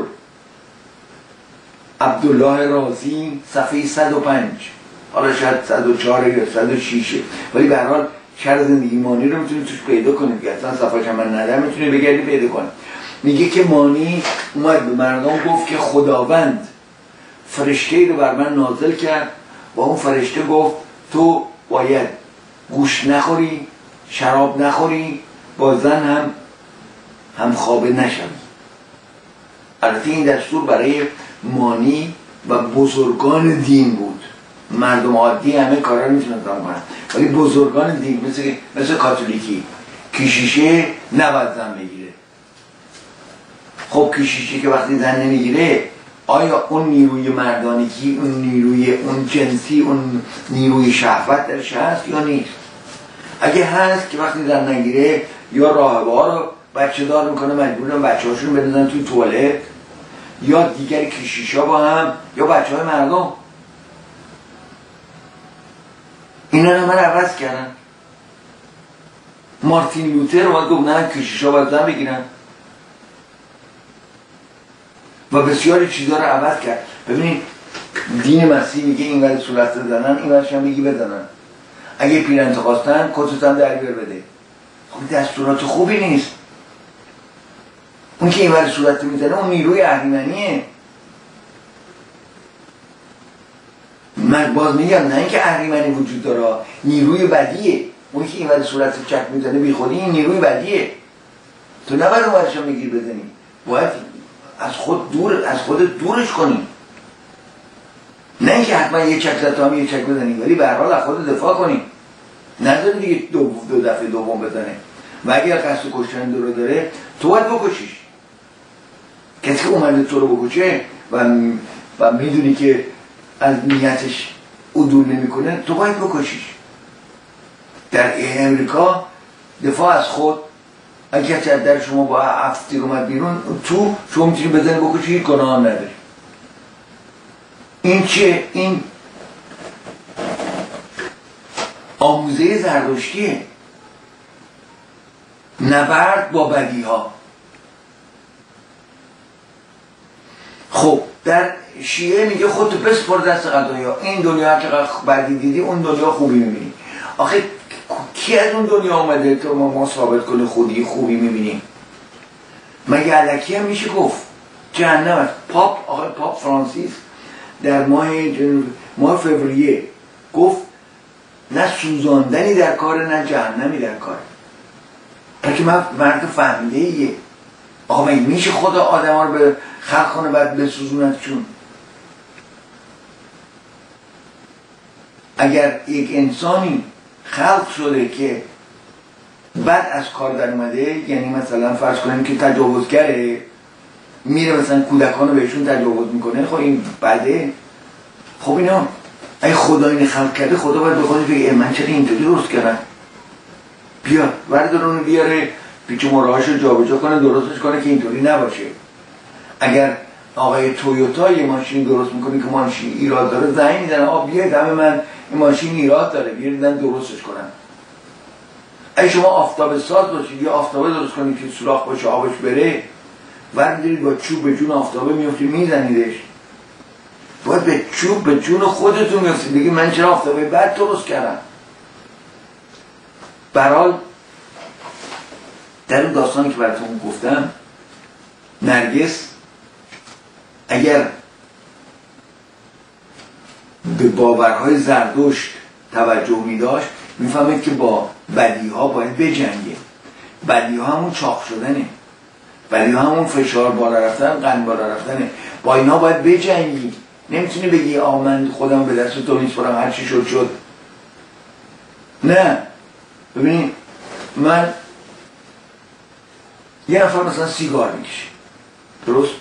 S1: عبدالله رازی صفحه 105، حالا شاید 104 یا 106، ولی به هر حال شرح زندگی مانی رو میتونید توش پیدا کنید که اصلا صفحه که من ندارم میتونید بگردید پیدا کنید. میگه که مانی اومد به مردم گفت که خداوند فرشته‌ای رو بر من نازل کرد و اون فرشته گفت تو باید گوشت نخوری، شراب نخوری، با زن هم خوابه نشوی. البته این دستور برای مانی و بزرگان دین بود، مردم عادی همه کارا رو میتونن کنن، ولی بزرگان دین مثل کاتولیکی کشیشه نباید زن بگیره. خب کشیشه که وقتی زن نمیگیره آیا اون نیروی مردانگی، اون نیروی اون جنسی، اون نیروی شهوت درش هست یا نیست؟ اگه هست که وقتی زن نگیره یا راهبه ها رو بچه دار میکنه، مجبورن بچه هاشون بندازن توی توالت، یا دیگر کشیشا با هم، یا بچه های مردم. اینا رو من عوض کردن. مارتین لوتر اومد گفت نه کشیشا باید زن بگیرن و بسیاری چیزها رو عوض کرد. ببینید دین مسیح میگه این ولی صورت زنن، این ولیش هم میگه بزنن. اگه پیرنت خواستن کتت هم در بیار بده. خب دستورات خوبی نیست. اون که این ولی صورت میزنه اون نیروی اهریمنیه. من باز میگم نه اینکه اهریمنی وجود داره، نیروی بدیه. اون که این وقت صورت چک میزنه بی خودی این نیروی بدیه. تو نباید اون ورشم میگیر بزنی، باید از خود دورش کنی. نه اینکه حتما یه چک زد تو هم یه چک بزنی، ولی به هر حال از خود دفاع کنی، نذاری دیگه دو دفعه دوم بزنه. و اگر قصد کشتن رو داره تو باید بکشیش. کسی که اومده تو رو بکشه و میدونی که از نیتش عدول نمیکنه تو باید بکشیش. در امریکا دفاع از خود، اگر کسی در شما با افتی اومد بیرون تو شما میتونی بزنی بکشی، هیچ گناه نداری. این چیه؟ این آموزه زردشتیه، نبرد با بدی ها. خب در شیعه میگه خودتو بسپر دست قضایا، این دنیا چقدر بدی دیدی اون دنیا خوبی میبینی. آخه کی از اون دنیا آمده تو ما ثابت کنه خوبی میبینیم؟ مگه الکی هم میشه گفت جهنم است. پاپ فرانسیس در ماه فوریه گفت نه سوزاندنی در کار نه جهنمی در کار. پس مرد فهمیده ایه. آقا مگه میشه خدا آدم ها رو به خلق کنه بعد بسوزوند؟ چون اگر یک انسانی خلق شده که بعد از کار در اومده، یعنی مثلا فرض کنیم که تجاوزگره میره مثلا کودکان رو بهشون تجاوز میکنه، خب این بده. خب اینا اگه خدا این خلق کرده خدا باید به خودش بگه من چرا اینطوری درست کردم، بیا بردارونو بیاره پیچ مرهاشو جابجا کنه درستش کنه که اینطوری نباشه. اگر آقای تویوتا یه ماشین درست میکنه که ماشین ایراد داره زنگ میزنه بیا دم من این ماشین ایراد داره بیا دیدن درستش کنم. اگه شما آفتاب ساز باشید یا آفتابه درست کنید که سوراخ باشه آبش بره وردارید با چوب به جون آفتابه میفتید میزنیدش، باید به چوب به جون خودتون میفتید بگید من چرا آفتابه بعد درست کردم. برحال در اون داستانی که براتون گفتم نرگس اگر به باورهای زردشت توجه می داشت میفهمید که با بدیها باید بجنگه. بدیها همون چاق شدنه، بدیها همون فشار بالا رفتن، قند بالا رفتنه. با اینا باید بجنگی. نمیتونی بگی من خودم به دست تو میسپارم هر چی شد. نه. ببینید من یه نفر مثلا سیگار میکشه، درست؟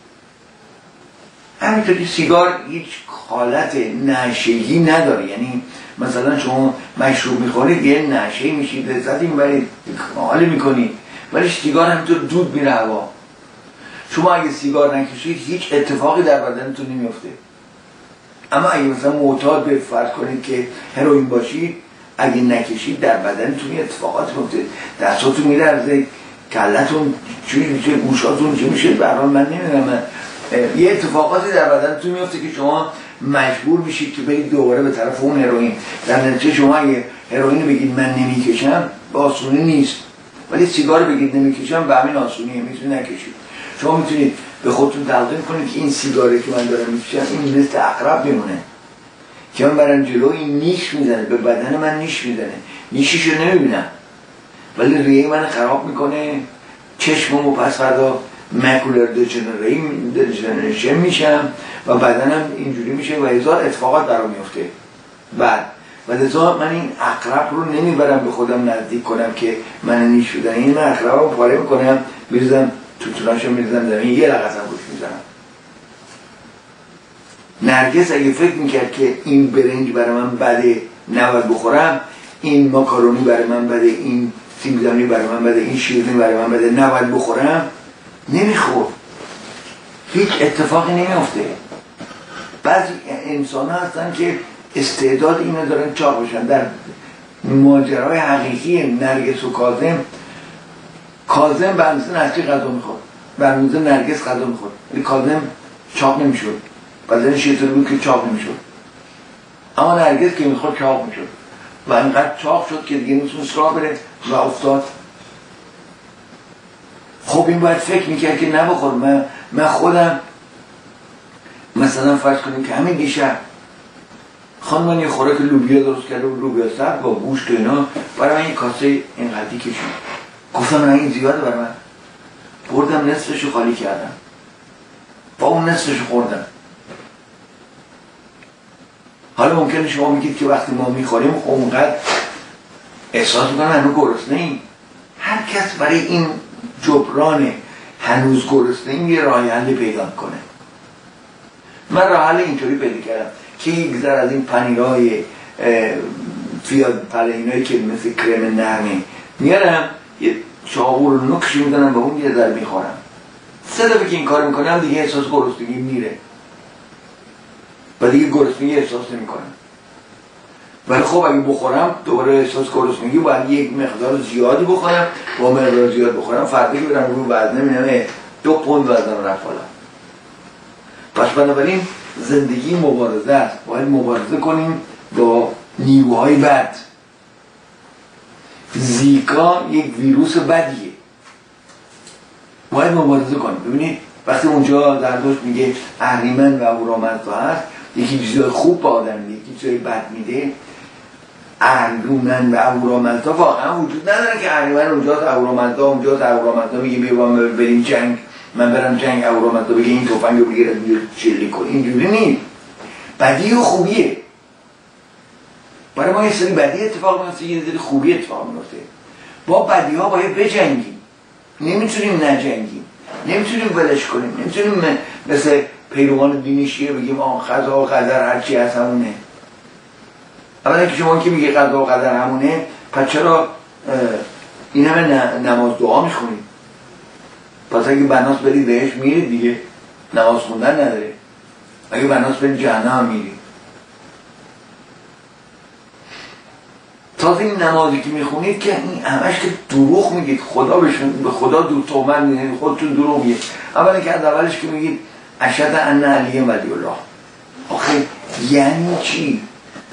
S1: همینطوری سیگار هیچ حالت نشه‌ای نداره، یعنی مثلا شما مشروب میخورید یه نشه‌ای میشید لذتی میبرید حال میکنید، ولی سیگار همینطور دود میره هوا. شما اگه سیگار نکشید هیچ اتفاقی در بدنتون نمیفته. اما اگه مثلا معتاد به فرض کنید که هروئین باشید، اگه نکشید در بدنتون اتفاقات میفته، دستاتون میلرزه، کلتون چی میشه، گوشاتون چی میشه، برای من نمیدونم یه اتفاقاتی در بدنتون میفته که شما مجبور میشید که برید دوباره به طرف اون هروئین. در نتیجه شما اگه هروئین بگید من نمیکشم به آسونی نیست، ولی سیگار بگید نمیکشم به همین آسونیه، میتونید نکشید. شما میتونید به خودتون تلقین کنید که این سیگاری که من دارم میکشم این مثل عقرب میمونه که من برم جلو این نیش میزنه، به بدن من نیش میزنه، نیشیشو نمیبینم ولی ریه من خراب میکنه، چشممو پس فردا مکولر دژنریشن میشم و بدنم اینجوری میشه و هزار اتفاقات برام میفته. بعد و لذا من این عقرب رو نمیبرم به خودم نزدیک کنم که من نیش بدن، این من عقرب رو پاره میکنم میریزم توتوناشو میریزم زمین، یه لغزم روش میزنم. نرگس اگه فکر میکرد که این برنج برای من بده نباید بخورم، این ماکارونی برای من بده، این سیب زمینی برای من بده، این شیرینی برای من بده نباید بخورم، نمیخور، هیچ اتفاقی نمیفته. بعضی انسان ها هستن که استعداد اینو دارن چاق بشن. در ماجرای حقیقی نرگس و کاظم به اندازه نرگس غذا میخورد، به اندازه نرگس غذا میخورد، ولی کاظم چاق نمیشد، بدنش یه طوری بود که چاق نمیشد، اما نرگس که میخورد چاق میشد و اینقدر چاق شد که دیگه نمیتونست راه بره و افتاد. خب این باید فکر میکرد که نبخور. من خودم مثلا فرض کنیم که همین دیشب خانم من یه خوراک لوبیا درست کرده بود، لوبیا سبز با گوشت و اینا، برای من یه کاسه اینقدری کشید. گفتم نه این زیاده برای من. بردم نصفشو خالی کردم، با اون نصفشو خوردم. حالا ممکنه شما میگید که وقتی ما میخوریم اونقدر احساس میکنم هنوز گرسنه ایم. هر کس برای این جبران هنوز گرسنه ایم یه راه حل پیدا کنه. من راه حل اینطوری پیدا کردم که یک ذره از این پنیرهای فیاد پلینایی که مثل کرم نرمه میارم، یه چاقو رو نکش میدنم به اون یه ذره میخورم. 3 دفعه که این کار میکنم دیگه احساس گرسنگی میره و دیگه گرسنگی احساس نمیکنم. ولی خب اگه بخورم دوباره احساس گرسنگی، باید یک مقدار زیادی بخورم. با مقدار زیاد بخورم فردا که برم رو وزنه میبینم 2 پوند وزنم رفت بالا. پس بنابراین زندگی مبارزه است. باید مبارزه کنیم با نیروهای بد. زیکا یک ویروس بدیه، باید مبارزه کنیم. ببینید وقتی اونجا زردشت میگه اهریمن و اهورامزدا هست، یکی چیزای خوب به آدم میده، یکی چیزای بد میده. اهریمن و اهورامزدا واقعا وجود نداره که اهریمن اونجاست اهورامزدا اونجاست. اهورامزدا میگه بیا بریم جنگ، من برم جنگ، اهورامزدا بگه این تفنگ رو بگیره چلی کن. اینجوری نیست. بدی و خوبیه. برای ما یه سری بدی اتفاق میفته، یه سری خوبی اتفاق میفته. با بدی ها باید بجنگیم، نمیتونیم نجنگیم، نمیتونیم ولش کنیم، نمیتونیم مثل پیروان دین شیعه بگیم قضا و قدر هرچی هست همونه. اولا که شما که میگه قضا و قدر همونه، پس چرا این همه نماز دعا میخونید؟ پس اگه بناس برید بهش میرید دیگه، نماز خوندن نداره. اگه بناس برید جهنم میرید. تازه این نمازی که میخونید که این همش که دروغ میگید، خدا به خدا تهمت میزنید، خودتون دروغ میگید. اولا که از اولش که میگید اشهد ان علی ولی الله، آخه یعنی چی؟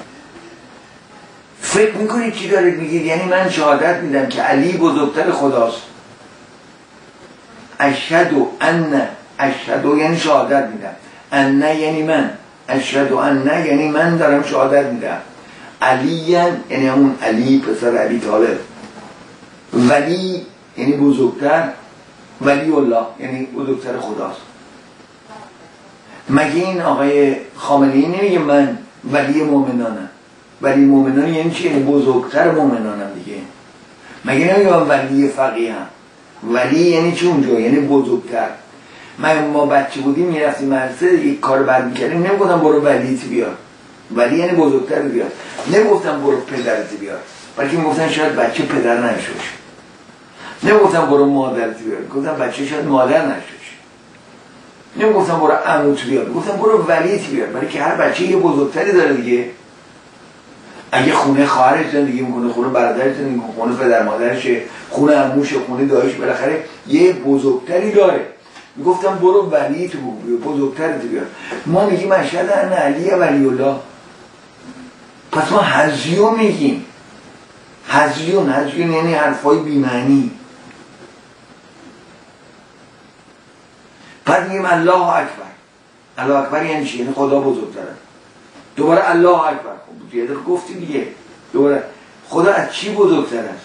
S1: فکر میکنید چی دارید میگید؟ یعنی من شهادت میدم که علی بزرگتر خداست. اشهد یعنی شهادت میدم، ان یعنی من، اشهد ان یعنی من دارم شهادت میدم. علی یعنی همون علی پسر علی طالب. ولی یعنی بزرگتر، ولی الله یعنی بزرگتر خداست. مگه این آقای خامنه‌ای نمیگه من ولی مؤمنانم؟ ولی مؤمنان یعنی چی؟ یعنی بزرگتر مؤمنانم دیگه. مگه نمیگه من ولی فقیه هم؟ ولی یعنی چی اونجا؟ یعنی بزرگتر. ما بچه بودیم میرفتیم مدرسه، یک کار بد میکردیم نمیگفتم برو ولیت بیار، ولی یعنی بزرگتر بیار. نمیگفتم برو پدرت بیار، بلکه میگفتن شاید بچه پدر نشه باشه. نمیگفتم برو مادرت بیار، گفتم بچه شاید مادر نشه باشه. نمیگفتم برو عموت بیار، گفتم برو ولیت بیار، برای که هر بچه یه بزرگتری داره دیگه. اگه خونه خواهرش زندگی میکنه، خونه برادرش زندگی میکنه، خونه پدر مادرشه، خونه عموش، خونه دایش، بالاخره یه بزرگتری داره. میگفتم برو ولیت بزرگترت بیار. ما میگیم اشهد ان علی ولی الله. پس ما هزیون میگیم. هزیون یعنی حرفای بی‌معنی. بعد میگیم الله اکبر. الله اکبر یعنی چی؟ یعنی خدا بزرگتره. دوباره الله اکبر. خب یه دفعه گفتی دیگه. دوباره خدا از چی بزرگتر است؟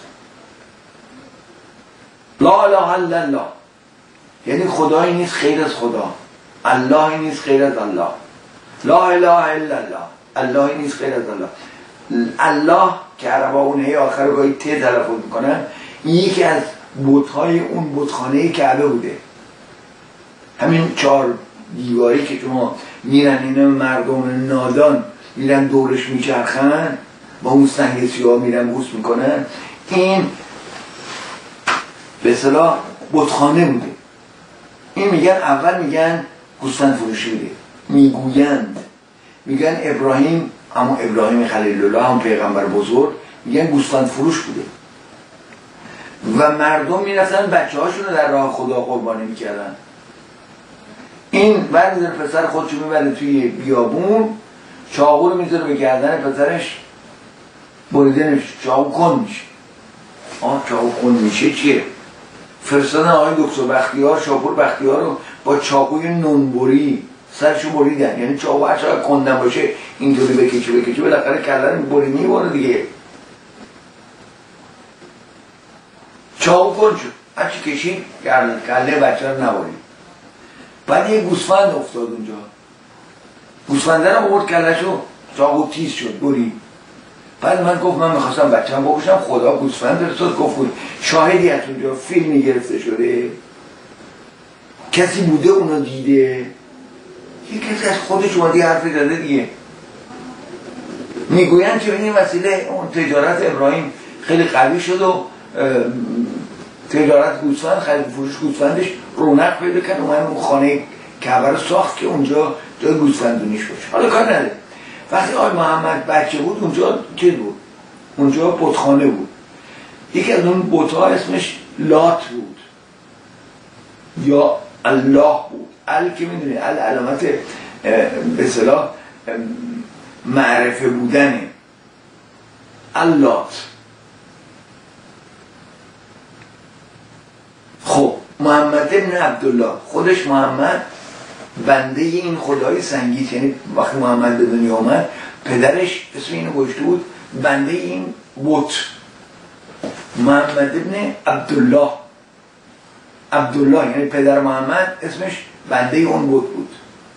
S1: لا اله الا الله یعنی خدایی نیست خیر از خدا، اللهی نیست خیر از الله. لا اله الا الله، اللهی نیست خیر از الله. الله که عربا اونه آخر گاهی ته تلفظ میکنن، این یکی از بت‌های اون بتخانه کعبه بوده. همین 4 دیواری که شما میرن اینا مردم نادان میرن دورش میچرخن، با اون سنگ سیاه میرن بوس میکنن، این به اصطلاح بتخانه بوده. این میگن اول میگن گوسفند فروشی بوده، میگن ابراهیم، اما ابراهیم خلیل الله هم پیغمبر بزرگ، میگن گوسفند فروش بوده و مردم میرفتن بچه هاشون رو در راه خدا قربانی میکردن. این برمی‌داره پسر خودشو میبره توی بیابون، چاقو رو میذاره به گردن پسرش، بریده نمیشه، چاقو کن میشه. چاقو کن میشه چیه؟ فرستادن آقای دکتر بختیار، شاپور بختیار رو با چاقوی نونبری سرشو بریدن. یعنی چاقو هر چقدر کندن باشه اینطوری بکشه بالاخره کله رو میبره دیگه. چاقو کن شد، هرچی کشید کله بچه رو نبارید. بعد یه گوسفند افتاد اونجا، گوسفنده رو آورد کلهشو، چاقو تیز شد برید. بعد من گفت من میخواستم بچه‌م بکشم، خدا گوسفند فرستاد. گفت شاهدی از اونجا فیلمی گرفته شده، کسی بوده اونو دیده، یه کسی از خودش اومدی حرفی زده دیگه. میگویند که این وسیله اون تجارت ابراهیم خیلی قوی شد و تجارت گوسفند، خرید فروش گوسفندش رونق پیدا کرد، اومد اون خانه کعبه رو ساخت که اونجا جای گوسفندونیش باشه. حالا کار نداره. وقتی آقای محمد بچه بود اونجا چه بود؟ اونجا بتخانه بود. یکی از اون بت‌ها اسمش لات بود یا الله بود. که میدونی علامت به اصطلاح معرفه بودنه. اللات. خب محمد ابن عبدالله، خودش محمد بنده این خدای سنگیت، یعنی وقتی محمد به دنیا آمد پدرش اسم اینو گذاشته بود بنده این بت. محمد ابن عبدالله، عبدالله یعنی پدر محمد اسمش بنده اون بت بود.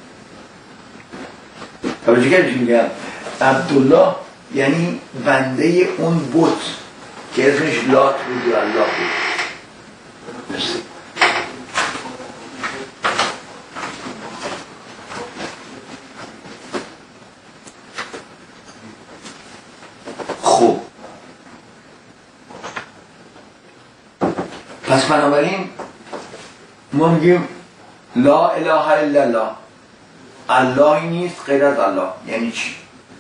S1: توجه کردی چی میگم؟ عبدالله یعنی بنده اون بت که اسمش لات بود و الله بود. مرسی. خب پس بنابراین ما میگیم لا اله الا الله، اللهی نیست غیر از الله. یعنی چی؟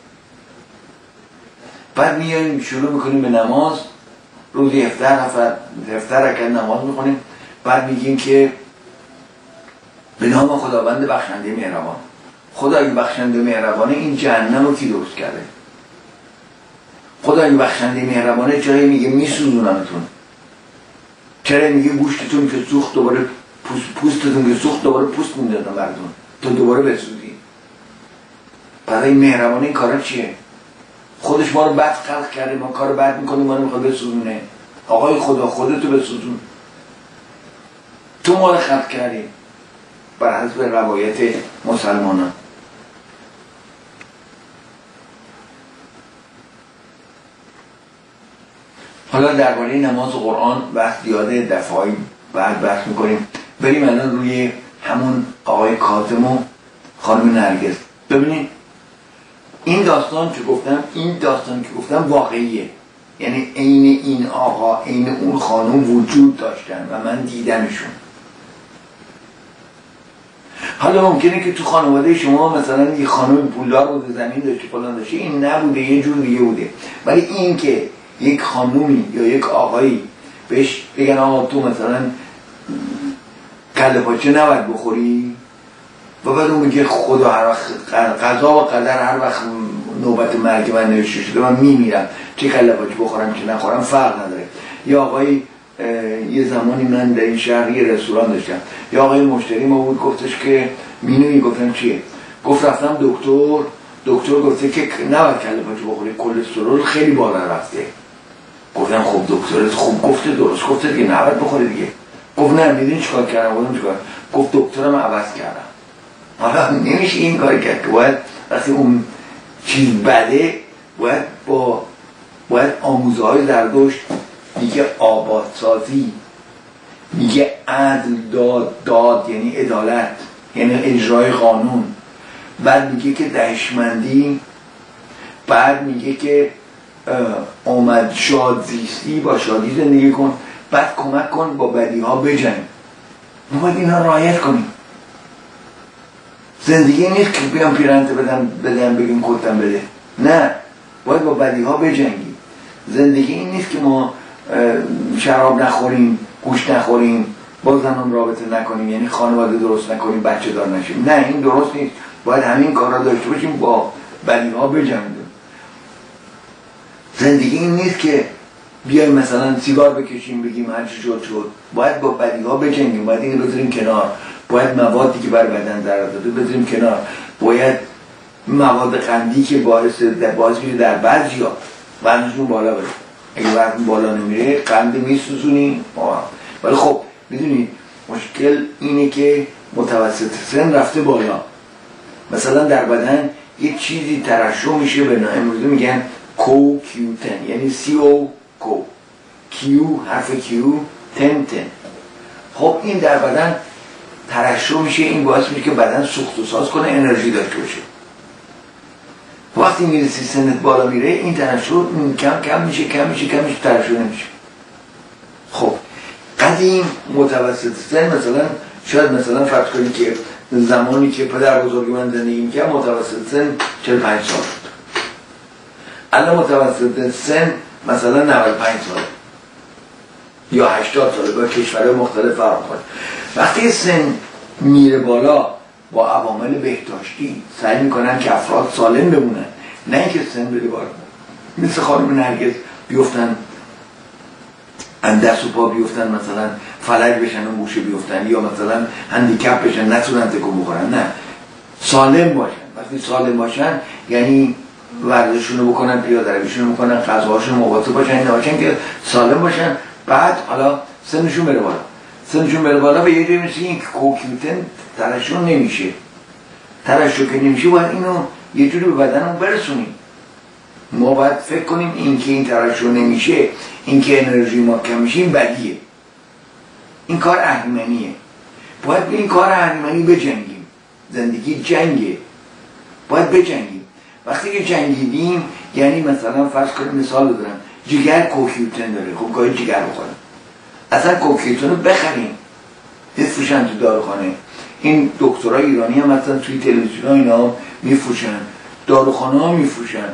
S1: بعد میایم شروع میکنیم به نماز، روزی 17 رکعت نماز میخونیم. بعد میگیم که به نام خداوند بخشنده مهربان. خدا اگه بخشنده مهربانه این جهنم رو کی درست کرده؟ خدا اگه بخشنده مهربانه چرا میگه میسوزونمتون؟ چرا میگه گوشتتون که سوخت دوباره پوستتون که سوخت دوباره پوست میدادم براتون تا دوباره بسوزید؟ برای مهربانه این کارا چیه؟ خودش ما رو بد خلق کرده، ما کار بد میکنیم، ما رو میخواد بسوزونه. آقای خدا خودتو بسوزون، تو ما رو خلق کردی بر حسب روایت مسلمانان. حالا درباره نماز و قرآن وقت زیاده، دفعه‌ای بعد بحث میکنیم. بریم الان روی همون آقای کاظم و خانم نرگس. ببینید این داستان که گفتم واقعیه، یعنی عین این آقا عین اون خانم وجود داشتن و من دیدمشون. حالا ممکنه که تو خانواده شما مثلا یه خانم پولدار بوده، زمین داشته، فلان داشته، این نبوده، یه جور دیگه بوده. ولی این که یک خانومی یا یک آقایی بهش بگن آقا تو مثلا کله پاچه نباید بخوری، و بعد اون میگه خدا هر وقت قضا و قدر هر وقت نوبت مرگ من نوشته شده من میمیرم، چه کله پاچه بخورم چه نخورم فرق نداره. یا آقای یه زمانی من در این شهر یه رستوران داشتم، یا آقای مشتری ما بود گفتش که مینویی، گفتم چیه؟ گفت رفتم دکتر گفته که نباید کله پاچه بخوری، کلسترول خیلی بالا رفته. گفتم خب دکترت خوب گفته، درست گفته دیگه، نباید بخوری دیگه. گفت نه میدونی چیکار کردم؟ گفتم چیکار؟ گفت دکترم عوض کردم. حالا نمیشه این کار کرد که باید وقتی اون چیز بده باید آموزه های زردشت میگه آبادسازی، میگه عدل، داد یعنی عدالت، یعنی اجرای قانون. بعد میگه که دهشمندی، بعد میگه که آمد شاد زیستی، با شادی زندگی کن، بعد کمک کن با بدی ها بجنگ. ما باید اینا رعایت کنیم. زندگی نیست که بیام پیرنت بدم بگیم کتم بده، نه، باید با بدی ها بجنگیم. زندگی این نیست که ما شراب نخوریم، گوشت نخوریم، با زنان رابطه نکنیم، یعنی خانواده درست نکنیم، بچه دار نشیم. نه، این درست نیست. باید همین کارا داشته باشیم، با بدی ها بجنگیم. زندگی این نیست که بیایم مثلا سیگار بکشیم بگیم هر چی شد. باید با بدی ها بجنگیم، باید این رو بذاریم کنار. باید موادی که برای بدن ضرر داده بذاریم کنار، باید مواد قندی که باعث میشه در بعضیا وزنشون بالا بره، اگه وزن بالا نمیره قند میسوزونیم. ولی خب میدونید مشکل اینه که متوسط سن رفته بالا، مثلا در بدن یک چیزی ترشح میشه به نام امروزه میگن CoQ10، یعنی CO کو کیو حرف کیو 10. خب این در بدن ترشح میشه، این باعث میشه که بدن سوخت و ساز کنه، انرژی داشته باشه. وقتی میرسی سنت بالا میره این ترشح کم میشه ترشح نمیشه. خب قدیم متوسط سن مثلا شاید مثلا فرض کنید که زمانی که پدر بزرگ من زندگی میکرد متوسط سن 45 سال بود. الان متوسط سن مثلا 95 سال یا 80 ساله، با کشورهای مختلف فرق کنه. وقتی سن میره بالا با عوامل بهداشتی سعی میکنن که افراد سالم بمونن، نه اینکه سن بره بالا. مثل خانم نرگس بیفتن دست و پا بیفتن، مثلا فلج بشن و گوشه بیفتن، یا مثلا هندیکپ بشن نتونن تکون بخورن. نه، سالم باشن. وقتی سالم باشن یعنی ورزششون بکنن، پیاده رویشون بکنن، غذاهاشون مواظب باشن، اینا باشن که سالم باشن. بعد حالا سنشون بره بالا به یه جایی مثل این کوکیوتن ترشح نمیشه. ترشح که نمیشه باید اینو یه جوری به بدنمون برسونیم. ما باید فکر کنیم این که این ترشح نمیشه، این که انرژی ما کم میشه، این بدیه، این کار اهریمنیه. باید به این کار اهریمنی بجنگیم. زندگی جنگه، باید بجنگیم. وقتی که جنگیدیم یعنی مثلا فرض کنیم مثال بزنم جگر کوکیوتن داره، خب گاهی جگر بخورم، اصلا کوکیوتن رو بخریم بفروشن تو داروخانه. این دکترای ایرانی هم مثلا توی تلویزیون ها اینا میفروشن، داروخانه ها میفروشن،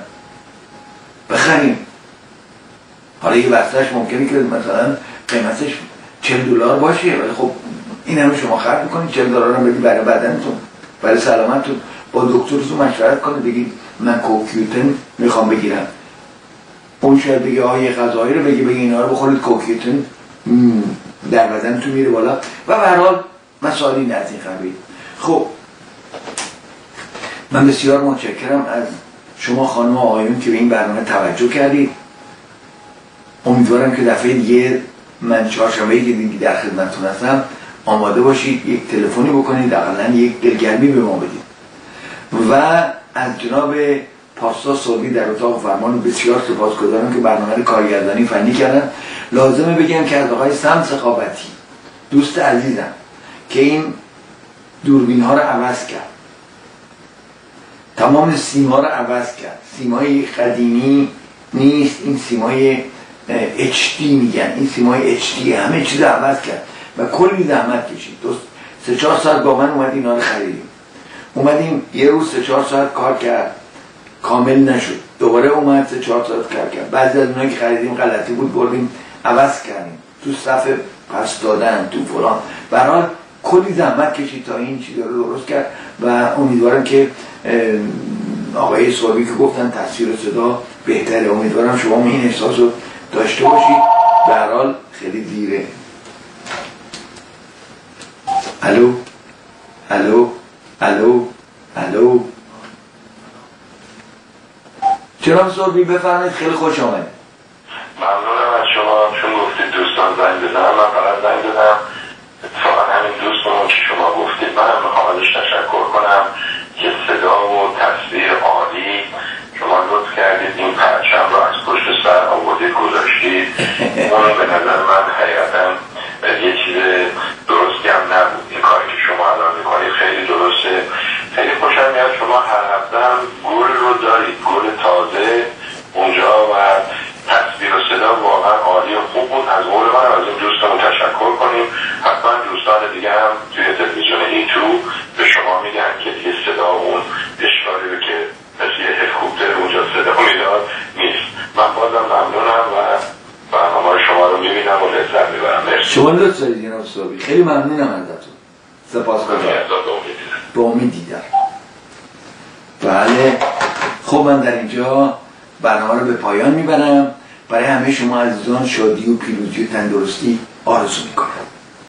S1: بخریم. حالا یه وقتش ممکنه که مثلا قیمتش $40 باشه، ولی خب این همه شما خرج میکنید، $40 هم بدید برای بدنتون، برای سلامتتون. با دکترتون مشورت کنید، بگید من کوکیوتن میخوام بگیرم. اون شاید بگه یه غذایی رو بگی اینا رو بخورید، کوکیوتن در بدنتون میره بالا. و به هر حال مسائلی از این قبیل. خب من بسیار متشکرم از شما خانم و آقایون که به این برنامه توجه کردید. امیدوارم که دفعه دیگه من چهارشنبه‌ای که دیگه در خدمتتون هستم آماده باشید، یک تلفنی بکنید، حداقل یک دلگرمی به ما بدید. و از جناب پاستا صلبی در اتاق فرمان بسیار سپاسگزارم که برنامه کارگردانی فنی کردن. لازمه بگم که از آقای سم سخاوتی دوست عزیزم که این دوربین ها رو عوض کرد، تمام سیما رو عوض کرد. سیمای قدیمی نیست، این سیمای HD میگن، این سیمای HD همه چیز عوض کرد و کلی زحمت کشید. 3-4 ساعت با من اومد اینا رو خریدیم، اومدیم یه روز 3-4 ساعت کار کرد، کامل نشد، دوباره اومد 3-4 ساعت کار کرد. بعضی از اونایی که خریدیم غلطی بود، بردیم عوض کردیم، تو صفحه پس دادن، تو فلان. برای کلی زحمت کشید تا این چیز رو درست کرد و امیدوارم که آقای صلبی که گفتن تصویر و صدا بهتره، امیدوارم شما این احساس رو داشته باشید. به هر حال خیلی دیره. الو الو الو الو جناب صلبی بفرمایید، خیلی خوش آمد.
S4: ممنونم از شما چون گفتید دوستان زنگ بزنم. من فقط زنگ دادم فقط همین دوستان که شما گفتید منم میخوام ازش تشکر کنم که صدا و تصویر عالی، شما لطف کردید این پرچم رو از پشت سر آوردید گذاشتید. اون به نظر من حقیقتا یه چیز درستی هم نبود. این کاری که شما الان میکنید خیلی درسته. خیلی خوشم میاد شما هر هفته هم گل رو دارید، گل تازه اونجا و تصویر و صدا واقعا عالی و خوب بود. از قول من از این دوستان تشکر کنیم. حتما دوستان دیگه هم توی تلویزیون ایتو به شما میگن که دیگه صدا اون اشکالی رو که مثل یه هلیکوپتر اونجا صدا میداد نیست. من بازم ممنونم و برنامه شما رو میبینم و لذت میبرم. مرسی.
S1: شما لطف دارید جناب صلبی، خیلی ممنونم ازتون. سپاسگزارم. به امید دیدار. بله خب من در اینجا برنامه رو به پایان میبرم. برای همه شما عزیزان شادی و پیروزی و تندرستی آرزو میکنم.